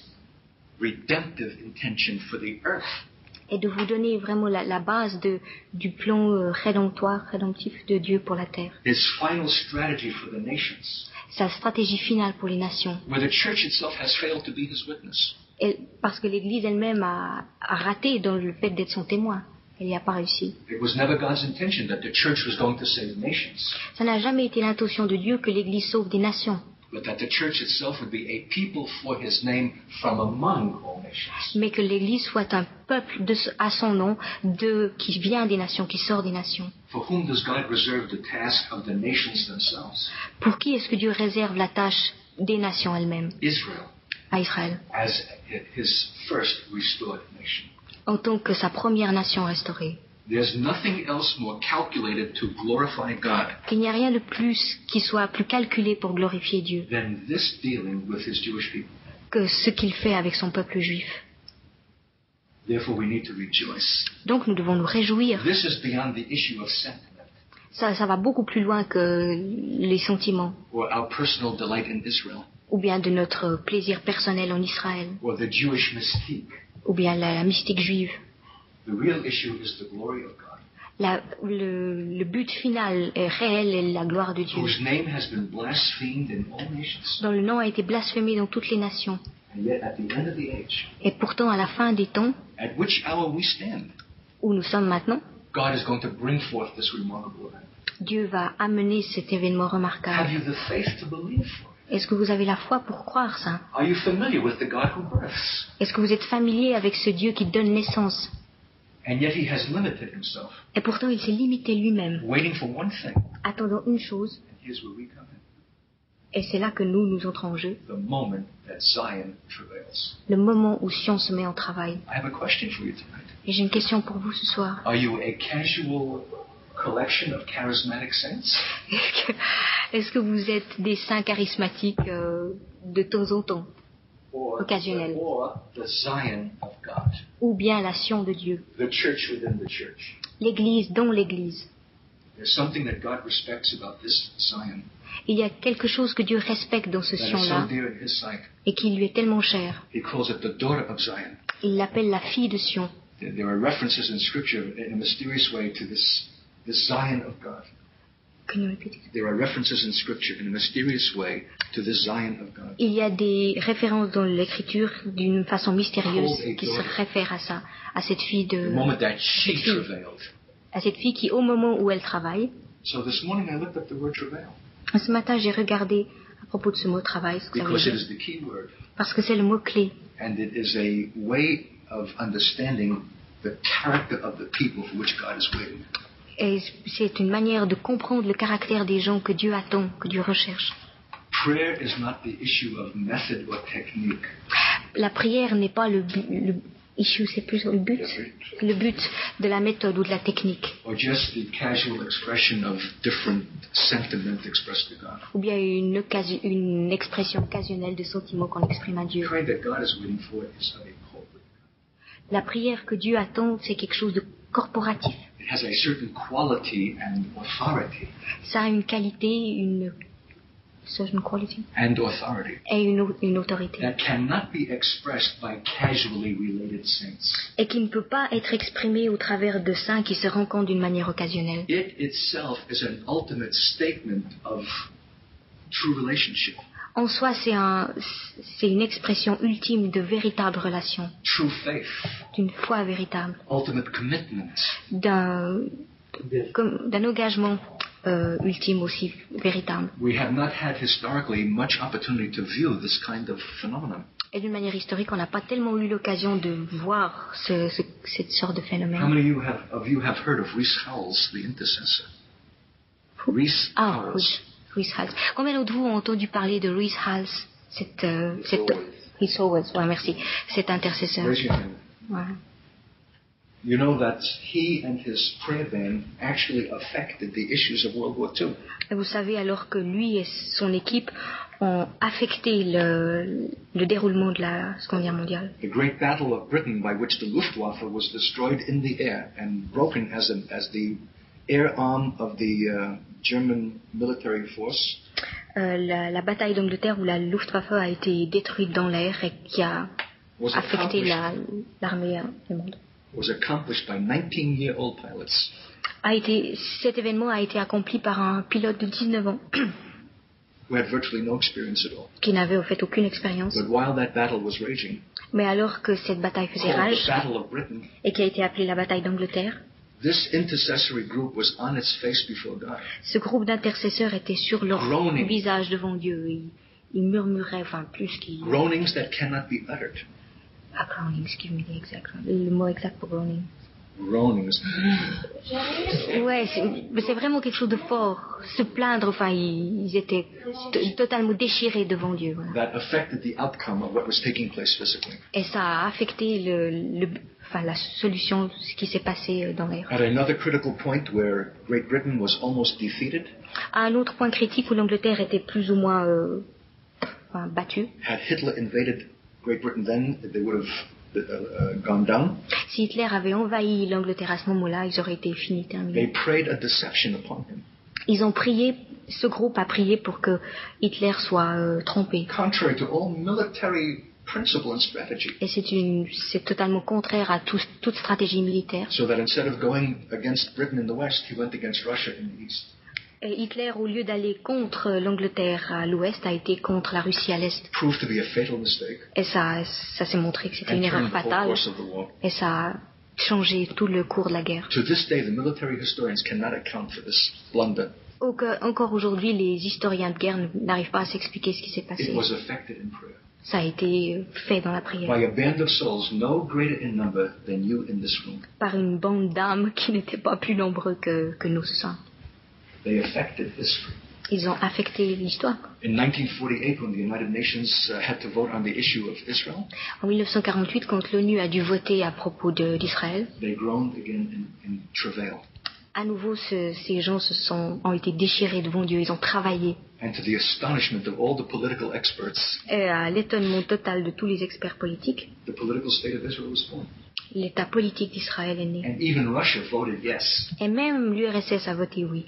S1: redemptive intention for the earth.
S2: et de vous donner vraiment la, la base de, du plan euh, rédemptoire, rédemptif de Dieu pour la terre.
S1: His final strategy for the nations,
S2: Sa stratégie finale pour les nations.
S1: where the church itself has failed to be his witness.
S2: Et parce que l'Église elle-même a, a raté dans le fait d'être son témoin. Elle n'y a pas réussi.
S1: It was never God's intention that the church was going to save nations,
S2: Ça n'a jamais été l'intention de Dieu que l'Église sauve des nations,
S1: but that the church itself would be a people for his name from among all nations.
S2: mais que l'Église soit un peuple de, à son nom, de, qui vient des nations, qui sort des nations.
S1: For whom does God reserve the task of the nations themselves?
S2: Pour qui est-ce que Dieu réserve la tâche des nations elles-mêmes,
S1: Israel,
S2: à Israël,
S1: as his first restored nation.
S2: en tant que sa première nation restaurée?
S1: There's nothing else more calculated to glorify God
S2: Qu'il n'y a rien de plus qui soit plus calculé pour glorifier Dieu
S1: than this dealing with his Jewish people.
S2: que ce qu'il fait avec son peuple juif.
S1: Therefore, we need to rejoice.
S2: Donc nous devons nous réjouir.
S1: This is beyond the issue of sentiment
S2: Ça, ça va beaucoup plus loin que les sentiments,
S1: or our personal delight in Israel
S2: ou bien de notre plaisir personnel en Israël,
S1: or the Jewish mystique.
S2: ou bien la, la mystique juive.
S1: The real issue is the glory of God,
S2: La- le, le but final est réel est la gloire de Dieu,
S1: whose name has been blasphemed in all nations.
S2: dont le nom a été blasphémé dans toutes les nations.
S1: And yet, at the end of the age,
S2: Et pourtant, à la fin des temps,
S1: at which hour we stand,
S2: où nous sommes maintenant,
S1: God is going to bring forth this remarkable event.
S2: Dieu va amener cet événement
S1: Have
S2: remarquable.
S1: you the faith to believe for it?
S2: Est-ce que vous avez la foi pour croire ça?
S1: Are you familiar with the God who births?
S2: Est-ce que vous êtes familier avec ce Dieu qui donne naissance?
S1: And yet he has limited himself,
S2: Et pourtant, il s'est limité lui-même,
S1: waiting for one thing.
S2: attendant une chose,
S1: And here's where we come in.
S2: et c'est là que nous, nous entrons en jeu,
S1: The moment that Zion travails.
S2: le moment où Sion se met en travail.
S1: I have a question for you tonight.
S2: Et j'ai une question pour vous ce soir.
S1: Are you a casual collection of charismatic saints?
S2: Est-ce que, est-ce que vous êtes des saints charismatiques euh, de temps en temps,
S1: Or,
S2: Occasionnel.
S1: or the Zion of God,
S2: ou bien la Sion de Dieu,
S1: the church within the church?
S2: l'Église dans l'Église?
S1: There's something that God respects about this Zion
S2: Il y a quelque chose que Dieu respecte dans ce
S1: that is so
S2: Sion-là
S1: dear in His sight.
S2: et qui lui est tellement cher.
S1: He calls it the daughter of Zion.
S2: Il l'appelle la fille de Sion.
S1: There there are references in Scripture in a mysterious way to this, this Zion of God.
S2: Can you repeat it?
S1: There are references in Scripture in a mysterious way to this Zion of God.
S2: Il y a des références dans l'Écriture d'une façon mystérieuse qui se réfèrent à ça, à cette fille
S1: The
S2: de,
S1: moment that she
S2: Fille.
S1: travailed.
S2: à cette fille qui, au moment où elle travaille.
S1: So this morning I looked up the word travail
S2: Ce matin, j'ai regardé à propos de ce mot travail, ce que ça veut
S1: because it
S2: dire,
S1: is the key word
S2: parce que c'est le mot clé.
S1: and it is a way of understanding the character of the people for which God is waiting.
S2: Et c'est une manière de comprendre le caractère des gens que Dieu attend, que Dieu recherche.
S1: Prayer is not the issue of method or technique.
S2: La prière n'est pas le, bu- le issue, c'est plus le but, le but de la méthode ou de la technique,
S1: Or just the casual expression of different sentiment expressed to God.
S2: ou bien une, occasi- une expression occasionnelle de sentiments qu'on exprime à Dieu.
S1: Prayer that God is waiting for is a corporate.
S2: La prière que Dieu attend, c'est quelque chose de corporatif.
S1: It has a certain quality and authority.
S2: Ça a une qualité, une certain quality
S1: And authority
S2: et une, au- une autorité,
S1: that cannot be expressed by casually related saints.
S2: et qui ne peut pas être exprimée au travers de saints qui se rencontrent d'une manière occasionnelle.
S1: It itself is an ultimate statement of true relationship,
S2: En soi, c'est un, c'est une expression ultime de véritable relation,
S1: true faith,
S2: d'une foi véritable,
S1: ultimate commitment.
S2: d'un, comme- d'un engagement euh, ultime aussi véritable.
S1: We have not had historically much opportunity to view this kind of phenomenon.
S2: Et d'une manière historique, on n'a pas tellement eu l'occasion de voir ce, ce- cette sorte de
S1: How
S2: phénomène.
S1: many of you have, of you have heard of Rees Howells, the intercessor? Rees
S2: Ah,
S1: Howells.
S2: oui, Rees Hals. Combien d'entre vous ont entendu parler de Rees Hals, cette, euh, cette, Rees Howells, ouais, merci, cet intercesseur.
S1: Raise your hand.
S2: Ouais.
S1: You know that he and his prayer band actually affected the issues of World War Two.
S2: Et vous savez alors que lui et son équipe ont affecté le, le déroulement de la Seconde Guerre mondiale.
S1: The great battle of Britain by which the Luftwaffe was destroyed in the air and broken as, a, as the air arm of the uh, German military force
S2: Euh, la, la bataille d'Angleterre où la Luftwaffe a été détruite dans l'air et qui a
S1: was
S2: affecté
S1: accomplished,
S2: la, l'armée euh, allemande.
S1: was accomplished by nineteen-year-old pilots
S2: A été, cet événement a été accompli par un pilote de dix-neuf ans
S1: who had virtually no experience at all.
S2: qui n'avait au fait aucune expérience.
S1: But while that battle was raging,
S2: Mais alors que cette bataille faisait
S1: called the
S2: rage
S1: Battle of Britain,
S2: et qui a été appelée la bataille d'Angleterre,
S1: this intercessory group was on its face before God,
S2: ce groupe d'intercesseurs était sur leur
S1: Groaning.
S2: visage devant Dieu. Ils, ils murmuraient, enfin plus qu'ils...
S1: groanings that cannot be uttered.
S2: Ah, groaning, excuse me, the exact, le mot exact pour groaning.
S1: Groanings.
S2: Ouais, c'est, mais c'est vraiment quelque chose de fort. Se plaindre, enfin, ils, ils étaient t- totalement déchirés devant Dieu. Voilà.
S1: That affected the outcome of what was taking place physically.
S2: Et ça a affecté le, le, enfin, la solution, ce qui s'est passé euh, dans l'air.
S1: At another critical point where Great Britain was almost defeated,
S2: À un autre point critique où l'Angleterre était plus ou moins euh, enfin, battue,
S1: had Hitler invaded Great Britain then, they would have uh, uh, gone down.
S2: si Hitler avait envahi l'Angleterre à ce moment-là, ils auraient été finis,
S1: They
S2: terminés.
S1: prayed a deception upon him.
S2: Ils ont prié, ce groupe a prié pour que Hitler soit euh, trompé.
S1: Contrary to all military principle and strategy.
S2: Et c'est, une, c'est totalement contraire à tout- toute stratégie militaire.
S1: So that instead of going against Britain in the west, he went against Russia in the east.
S2: Et Hitler, au lieu d'aller contre l'Angleterre à l'ouest, a été contre la Russie à l'est.
S1: Proved to be a fatal mistake.
S2: Et ça, ça s'est montré que c'était une
S1: And
S2: erreur
S1: turned the whole
S2: fatale.
S1: course of the war.
S2: Et ça a changé tout le cours de la guerre.
S1: To this day, the military historians cannot account for this blunder.
S2: Aucun- encore aujourd'hui, les historiens de guerre n- n'arrivent pas à s'expliquer ce qui s'est
S1: It
S2: passé.
S1: was effected in prayer.
S2: Ça a été fait dans la prière.
S1: By a band of souls no greater in number than you in this room.
S2: Par une bande d'âmes qui n'étaient pas plus nombreux que, que nous ce soir.
S1: They affected history.
S2: Ils ont affecté l'histoire.
S1: In nineteen forty-eight, when the United Nations uh, had to vote on the issue of Israel,
S2: En mille neuf cent quarante-huit, quand l'ONU a dû voter à propos de- d'Israël,
S1: they groaned again in, in travail.
S2: à nouveau, ce- ces gens se sont, ont été déchirés devant Dieu. Ils ont travaillé.
S1: And to the astonishment of all the political experts,
S2: Et à l'étonnement total de tous les experts politiques,
S1: the political state of Israel was formed.
S2: l'état politique d'Israël est né.
S1: And even Russia voted yes.
S2: Et même l'U R S S a voté oui.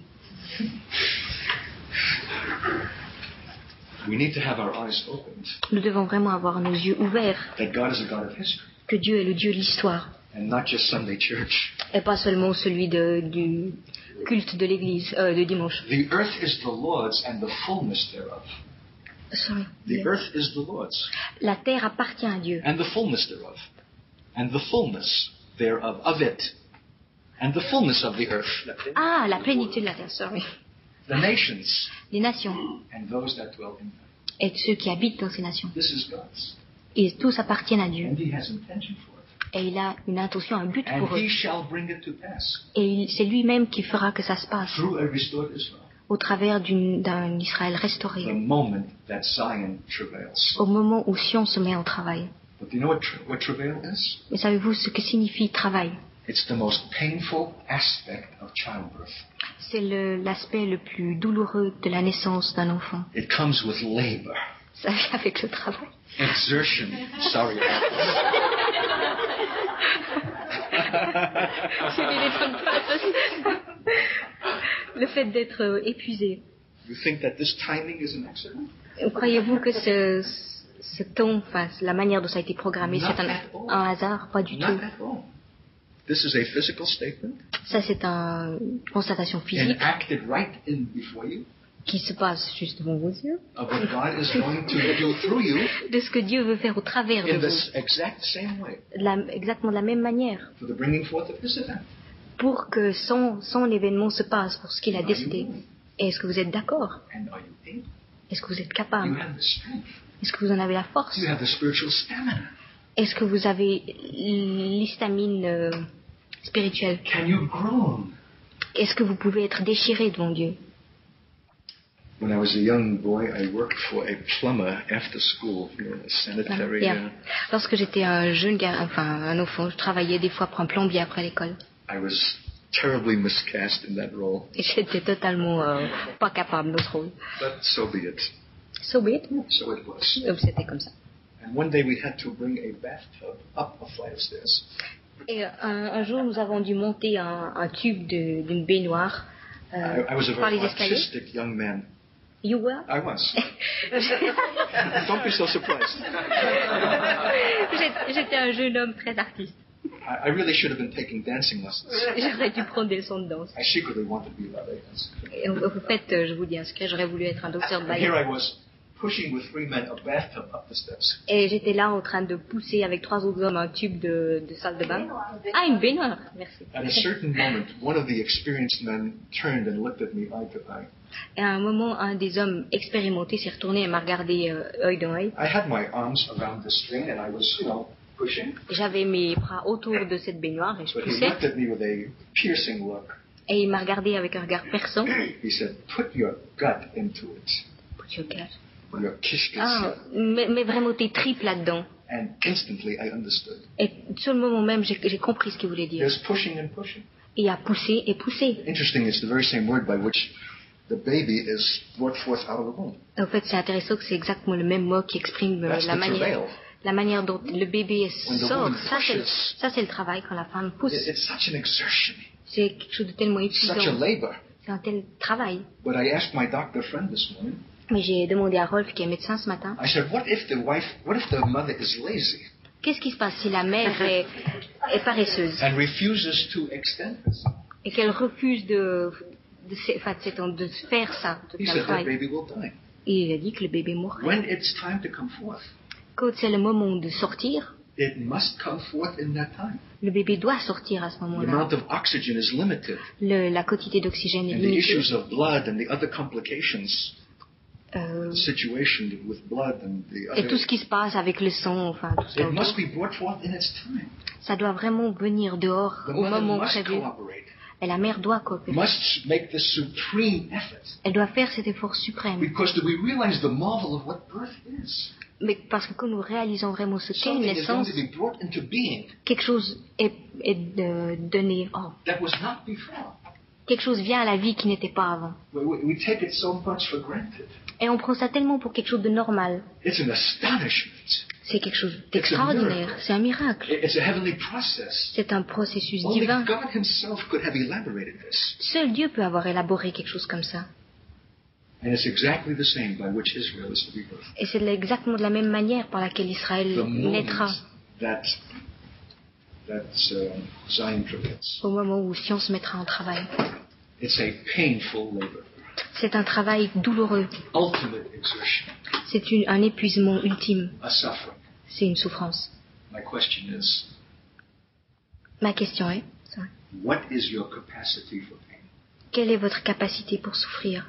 S1: We need to have our eyes opened
S2: Nous devons vraiment avoir nos yeux ouverts
S1: that God is a God of history
S2: que Dieu est le Dieu de l'histoire
S1: and not just Sunday church.
S2: et pas seulement celui de- du culte de l'église, euh, de dimanche.
S1: The earth is the Lord's and the fullness thereof.
S2: Sorry.
S1: The earth is the Lord's
S2: La terre appartient à Dieu
S1: and the fullness thereof. And the fullness thereof, of it. And the fullness of the earth.
S2: Ah, la plénitude de la terre, sorry.
S1: The nations
S2: Les nations
S1: and those that dwell in them.
S2: et ceux qui habitent dans ces nations.
S1: This is God's.
S2: Et tous appartiennent à Dieu.
S1: And He has intention for it.
S2: Et il a une intention, un but
S1: And
S2: pour eux.
S1: He shall bring it to pass
S2: Et il- c'est lui-même qui fera que ça se passe
S1: through a restored Israel.
S2: au travers d'une- d'un Israël restauré.
S1: The moment that Zion travails.
S2: Au moment où Sion se met au travail.
S1: But do you know what, tra- what travail is?
S2: Mais savez-vous ce que signifie travail?
S1: It's the most painful aspect of childbirth.
S2: C'est le- l'aspect le plus douloureux de la naissance d'un enfant.
S1: It comes with labor,
S2: Ça vient avec le travail.
S1: exertion. Sorry about
S2: C'est les bonnes phrases. Le fait d'être euh, épuisé.
S1: You think that this timing is an accident?
S2: Croyez-vous que ce, ce temps, enfin, la manière dont ça a été programmé, c'est un, un hasard? Pas du
S1: Not
S2: tout.
S1: at all. This is a physical statement
S2: Ça, c'est une constatation
S1: and
S2: physique
S1: acted right in before you
S2: qui se passe juste devant vos yeux,
S1: of what God is going to do through you
S2: de ce que Dieu veut faire au travers de
S1: in
S2: vous,
S1: this exact same way
S2: de la- exactement de la même manière,
S1: for the bringing forth of His event.
S2: pour que son, son événement se passe pour ce qu'il a
S1: Are you
S2: décidé.
S1: willing?
S2: Et est-ce que vous êtes d'accord?
S1: And are you able?
S2: Est-ce que vous êtes
S1: You
S2: capable?
S1: have the strength.
S2: Est-ce que vous en avez la force?
S1: You have the spiritual stamina.
S2: Est-ce que vous avez l'histamine euh, spirituelle?
S1: Can you groan?
S2: Est-ce que vous pouvez être déchiré devant Dieu?
S1: When I was a young boy, I worked for a plumber after school, you know, a sanitary.
S2: Yeah.
S1: Uh,
S2: Lorsque j'étais un jeune gars, enfin un enfant, je travaillais des fois pour un plombier après l'école.
S1: I was terribly miscast in that role,
S2: Et j'étais totalement euh, pas capable de ce rôle.
S1: but so be it.
S2: So be it.
S1: So it was.
S2: Donc c'était comme ça.
S1: And one day we had to bring a bathtub up a flight of stairs.
S2: Et euh, un, un jour, nous avons dû monter un, un tube de- d'une baignoire euh,
S1: I, I was a
S2: par
S1: very
S2: les escaliers.
S1: artistic young man.
S2: You were?
S1: I was. Don't be so surprised.
S2: J'étais- J'étais un jeune homme très artiste.
S1: I, I really should have been taking dancing lessons.
S2: J'aurais dû prendre des leçons de danse.
S1: I secretly wanted to be a ballet dancer.
S2: Et en, en fait, euh, je vous dis un secret, j'aurais voulu être un danseur de
S1: And
S2: ballet.
S1: here I was pushing with three men a bathtub up the steps.
S2: Et j'étais là en train de pousser avec trois autres hommes un tube de, de salle de bain. Ah, une baignoire, merci.
S1: At a certain moment, one of the experienced men turned and looked at me eye to eye.
S2: Et à un moment, un des hommes expérimentés s'est retourné et m'a regardé euh, œil dans œil.
S1: I had my arms around the string and I was, you know, pushing.
S2: J'avais mes bras autour de cette baignoire et je
S1: But he
S2: poussais.
S1: looked at me with a piercing look.
S2: Et il m'a regardé avec un regard perçant.
S1: He said, "Put your gut into it.
S2: Put your gut.
S1: Your kishkis."
S2: Ah, mais, mais vraiment tes tripes là-dedans.
S1: And instantly I understood.
S2: Et sur le moment même, j'ai j'ai compris ce qu'il voulait dire.
S1: There's pushing and pushing.
S2: Et il a poussé et poussé.
S1: Interesting, it's the very same word by which the baby is brought forth out of the womb.
S2: En fait, c'est intéressant que c'est exactement le même mot qui exprime euh,
S1: That's
S2: la
S1: the
S2: manière,
S1: travail.
S2: la manière dont le bébé
S1: When the
S2: sort.
S1: woman
S2: Ça, c'est le-
S1: pushes.
S2: ça, c'est le travail quand la femme pousse.
S1: It- It's such an exertion,
S2: C'est quelque chose de tellement
S1: such a
S2: épuisant.
S1: labor.
S2: C'est un tel travail.
S1: But I asked my doctor friend this morning,
S2: Mais j'ai demandé à Rolf, qui est médecin ce matin,
S1: I said, what if the wife, what if the mother is lazy
S2: qu'est-ce qui se passe si la mère est, est paresseuse
S1: and refuses to extend this?
S2: et qu'elle refuse de, de, se- enfin, c'est en- de faire ça, de
S1: He
S2: faire le
S1: said, that
S2: travail.
S1: baby will die.
S2: Et il a dit que le bébé mourrait.
S1: When it's time to come forth,
S2: Quand c'est le moment de sortir,
S1: it must come forth in that time.
S2: Le bébé doit sortir à ce
S1: The
S2: moment-là.
S1: amount of oxygen is limited.
S2: Le- la quantité d'oxygène est
S1: And the
S2: limitée.
S1: issues of blood and the other complications,
S2: Euh,
S1: the situation with blood and the
S2: et tout
S1: other,
S2: ce qui se passe avec le sang, enfin tout ça
S1: it must
S2: autour,
S1: be brought forth in its time.
S2: ça doit vraiment venir dehors
S1: The
S2: au
S1: mother
S2: moment
S1: must
S2: prévu.
S1: cooperate,
S2: Et la mère doit coopérer.
S1: must make the supreme effort.
S2: Elle doit faire cet effort suprême.
S1: Because do we realize the marvel of what birth is?
S2: Mais parce que quand nous réalisons vraiment ce qu'est une
S1: Something is going
S2: naissance,
S1: to be brought into being
S2: quelque chose est, est de- donné. Oh,
S1: that was not before.
S2: quelque chose vient à la vie qui n'était pas avant.
S1: We, we, we take it so much for granted.
S2: Et on prend ça tellement pour quelque chose de normal.
S1: It's an astonishment.
S2: C'est quelque chose d'extraordinaire. C'est un miracle.
S1: It- It's a heavenly process.
S2: C'est un processus
S1: Only
S2: divin.
S1: God Himself could have elaborated this.
S2: Seul Dieu peut avoir élaboré quelque chose comme ça.
S1: And it's exactly the same by which Israel is to be birthed.
S2: Et c'est exactement de la même manière par laquelle Israël
S1: The moment
S2: naîtra
S1: that, that uh, Zion travails.
S2: au moment où Sion se mettra en travail.
S1: It's a painful labor,
S2: C'est un travail douloureux.
S1: ultimate exertion,
S2: C'est une- un épuisement ultime.
S1: a suffering.
S2: C'est une souffrance.
S1: My question is,
S2: Ma question est, sorry,
S1: what is your capacity for pain?
S2: quelle est votre capacité pour souffrir?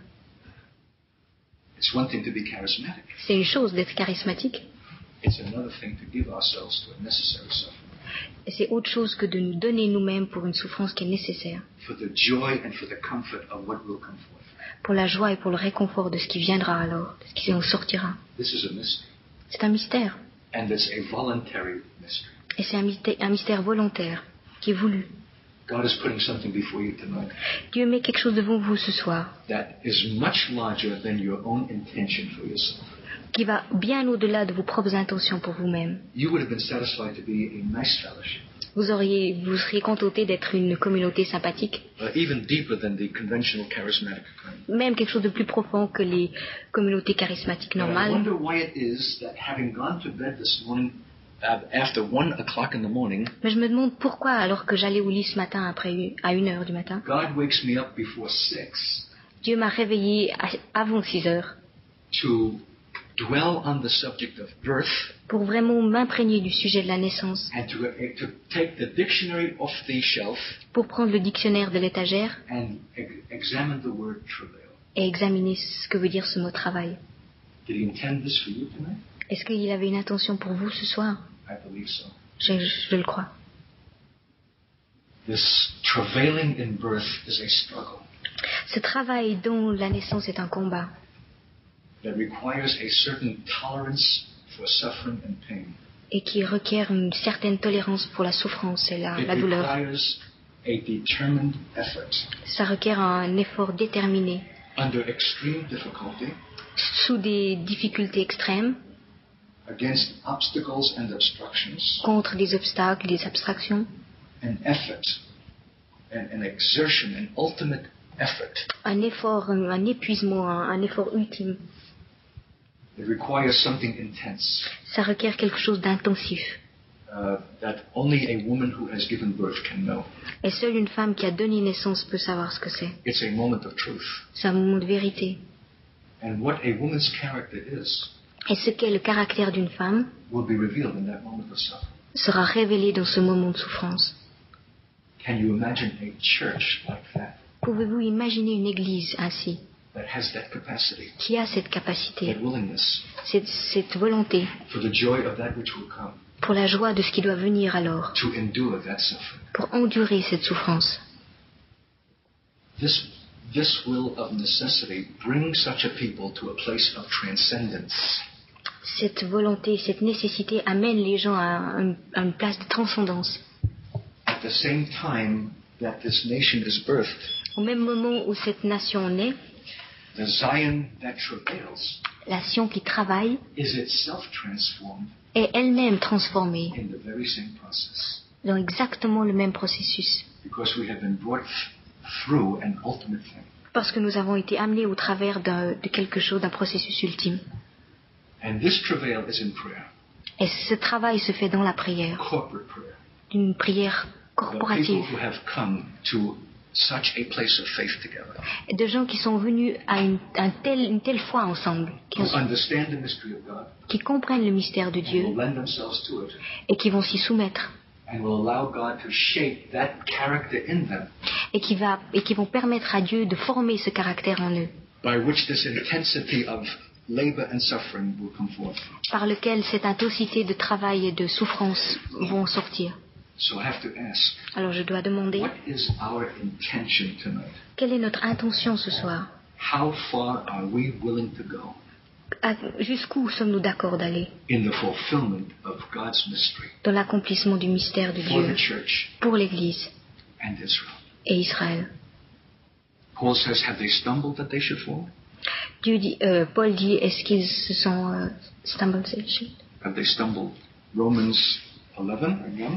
S1: It's one thing to be charismatic.
S2: C'est une chose d'être charismatique,
S1: It's another thing to give ourselves to a necessary suffering
S2: et c'est autre chose que de nous donner nous-mêmes pour une souffrance qui est nécessaire,
S1: for the joy and for the comfort of what will come forth.
S2: pour la joie et pour le réconfort de ce qui viendra alors, de ce qui en sortira.
S1: This is a mystery,
S2: C'est un mystère,
S1: and it's a voluntary mystery.
S2: et c'est un mystère, un mystère volontaire, qui est voulu.
S1: God is putting something before you tonight
S2: Dieu met quelque chose devant vous ce soir,
S1: that is much larger than your own intention for yourself.
S2: qui va bien au-delà de vos propres intentions pour vous-même.
S1: You would have been satisfied to be a nice fellowship,
S2: Vous auriez, vous seriez contenté d'être une communauté sympathique,
S1: uh, even deeper than the conventional charismatic kind.
S2: même quelque chose de plus profond que les communautés charismatiques
S1: But I
S2: normales.
S1: wonder why it is that having gone to bed this morning uh, after one o'clock in the morning,
S2: Mais je me demande pourquoi, alors que j'allais au lit ce matin après une- à une heure du matin,
S1: God wakes me up before six
S2: Dieu m'a réveillé à- avant six heures
S1: to dwell on the subject of birth
S2: pour vraiment m'imprégner du sujet de la naissance,
S1: and to, uh, to take the dictionary off the shelf
S2: pour prendre le dictionnaire de l'étagère
S1: and ex- examine the word travail.
S2: et examiner ce que veut dire ce mot travail.
S1: Did he intend this for you tonight?
S2: Est-ce qu'il avait une intention pour vous ce soir?
S1: I believe so.
S2: je, je le crois.
S1: This travailing in birth is a struggle
S2: Ce travail dont la naissance est un combat,
S1: that requires a certain tolerance for suffering and pain.
S2: et qui requiert une certaine tolérance pour la souffrance et la,
S1: It
S2: la douleur.
S1: requires a determined effort
S2: Ça requiert un effort déterminé,
S1: under extreme difficulty
S2: sous des difficultés extrêmes,
S1: against obstacles and obstructions,
S2: contre des obstacles, des abstractions,
S1: an effort, an, an exertion, an ultimate effort.
S2: un effort, un, un épuisement, un, un effort ultime.
S1: It requires something intense
S2: Ça requiert quelque chose d'intensif.
S1: uh, that only a woman who has given birth can know.
S2: Et seule une femme qui a donné naissance peut savoir ce que c'est.
S1: It's a moment of truth.
S2: C'est un moment de vérité.
S1: And what a woman's character is
S2: Et ce qu'est le caractère d'une femme
S1: will be revealed in that moment of suffering.
S2: sera révélé dans ce moment de souffrance.
S1: Can you imagine a church like that,
S2: Pouvez-vous imaginer une église ainsi,
S1: that has that capacity,
S2: qui a cette capacité,
S1: that willingness
S2: cette, cette volonté,
S1: for the joy of that which will come,
S2: pour la joie de ce qui doit venir alors,
S1: to endure that suffering?
S2: pour endurer cette souffrance?
S1: This, this will of necessity bring such a people to a place of transcendence.
S2: Cette volonté, cette nécessité amène les gens à une, à une place de transcendance.
S1: At the same time that this nation is birthed,
S2: Au même moment où cette nation naît,
S1: the Zion that travails
S2: la Sion qui travaille
S1: is itself transformed
S2: est elle-même transformée
S1: in the very same process,
S2: dans exactement le même processus.
S1: because we have been brought th- through an ultimate thing.
S2: Parce que nous avons été amenés au travers d'un- de quelque chose, d'un processus ultime.
S1: And this travail is in prayer,
S2: Et ce travail se fait dans la prière,
S1: corporate prayer.
S2: d'une prière
S1: The people
S2: corporative.
S1: who have come to such a place of faith together,
S2: de gens qui sont venus à une, un tel, une telle foi ensemble, qui,
S1: who
S2: ont-
S1: understand the mystery of God,
S2: qui comprennent le mystère de
S1: and will
S2: Dieu
S1: lend themselves to it,
S2: et qui vont s'y soumettre
S1: and will allow God to shape that character in them,
S2: et qui, va, et qui vont permettre à Dieu de former ce caractère en eux,
S1: by which this intensity of labor and suffering will come forth.
S2: par lequel cette intensité de travail et de souffrance vont sortir.
S1: So I have to ask,
S2: Alors je dois demander,
S1: what is our intention tonight?
S2: quelle est notre intention ce soir?
S1: How far are we willing to go
S2: À- Jusqu'où sommes-nous d'accord d'aller
S1: in the fulfillment of God's mystery
S2: dans l'accomplissement du mystère de
S1: for the
S2: Dieu
S1: church
S2: pour l'Église
S1: and Israel?
S2: et Israël?
S1: Paul says, have they stumbled that they should fall?
S2: Dieu dit, euh, Paul dit, est-ce qu'ils se sont euh, stumbled?
S1: Have they stumbled? Romans eleven, again.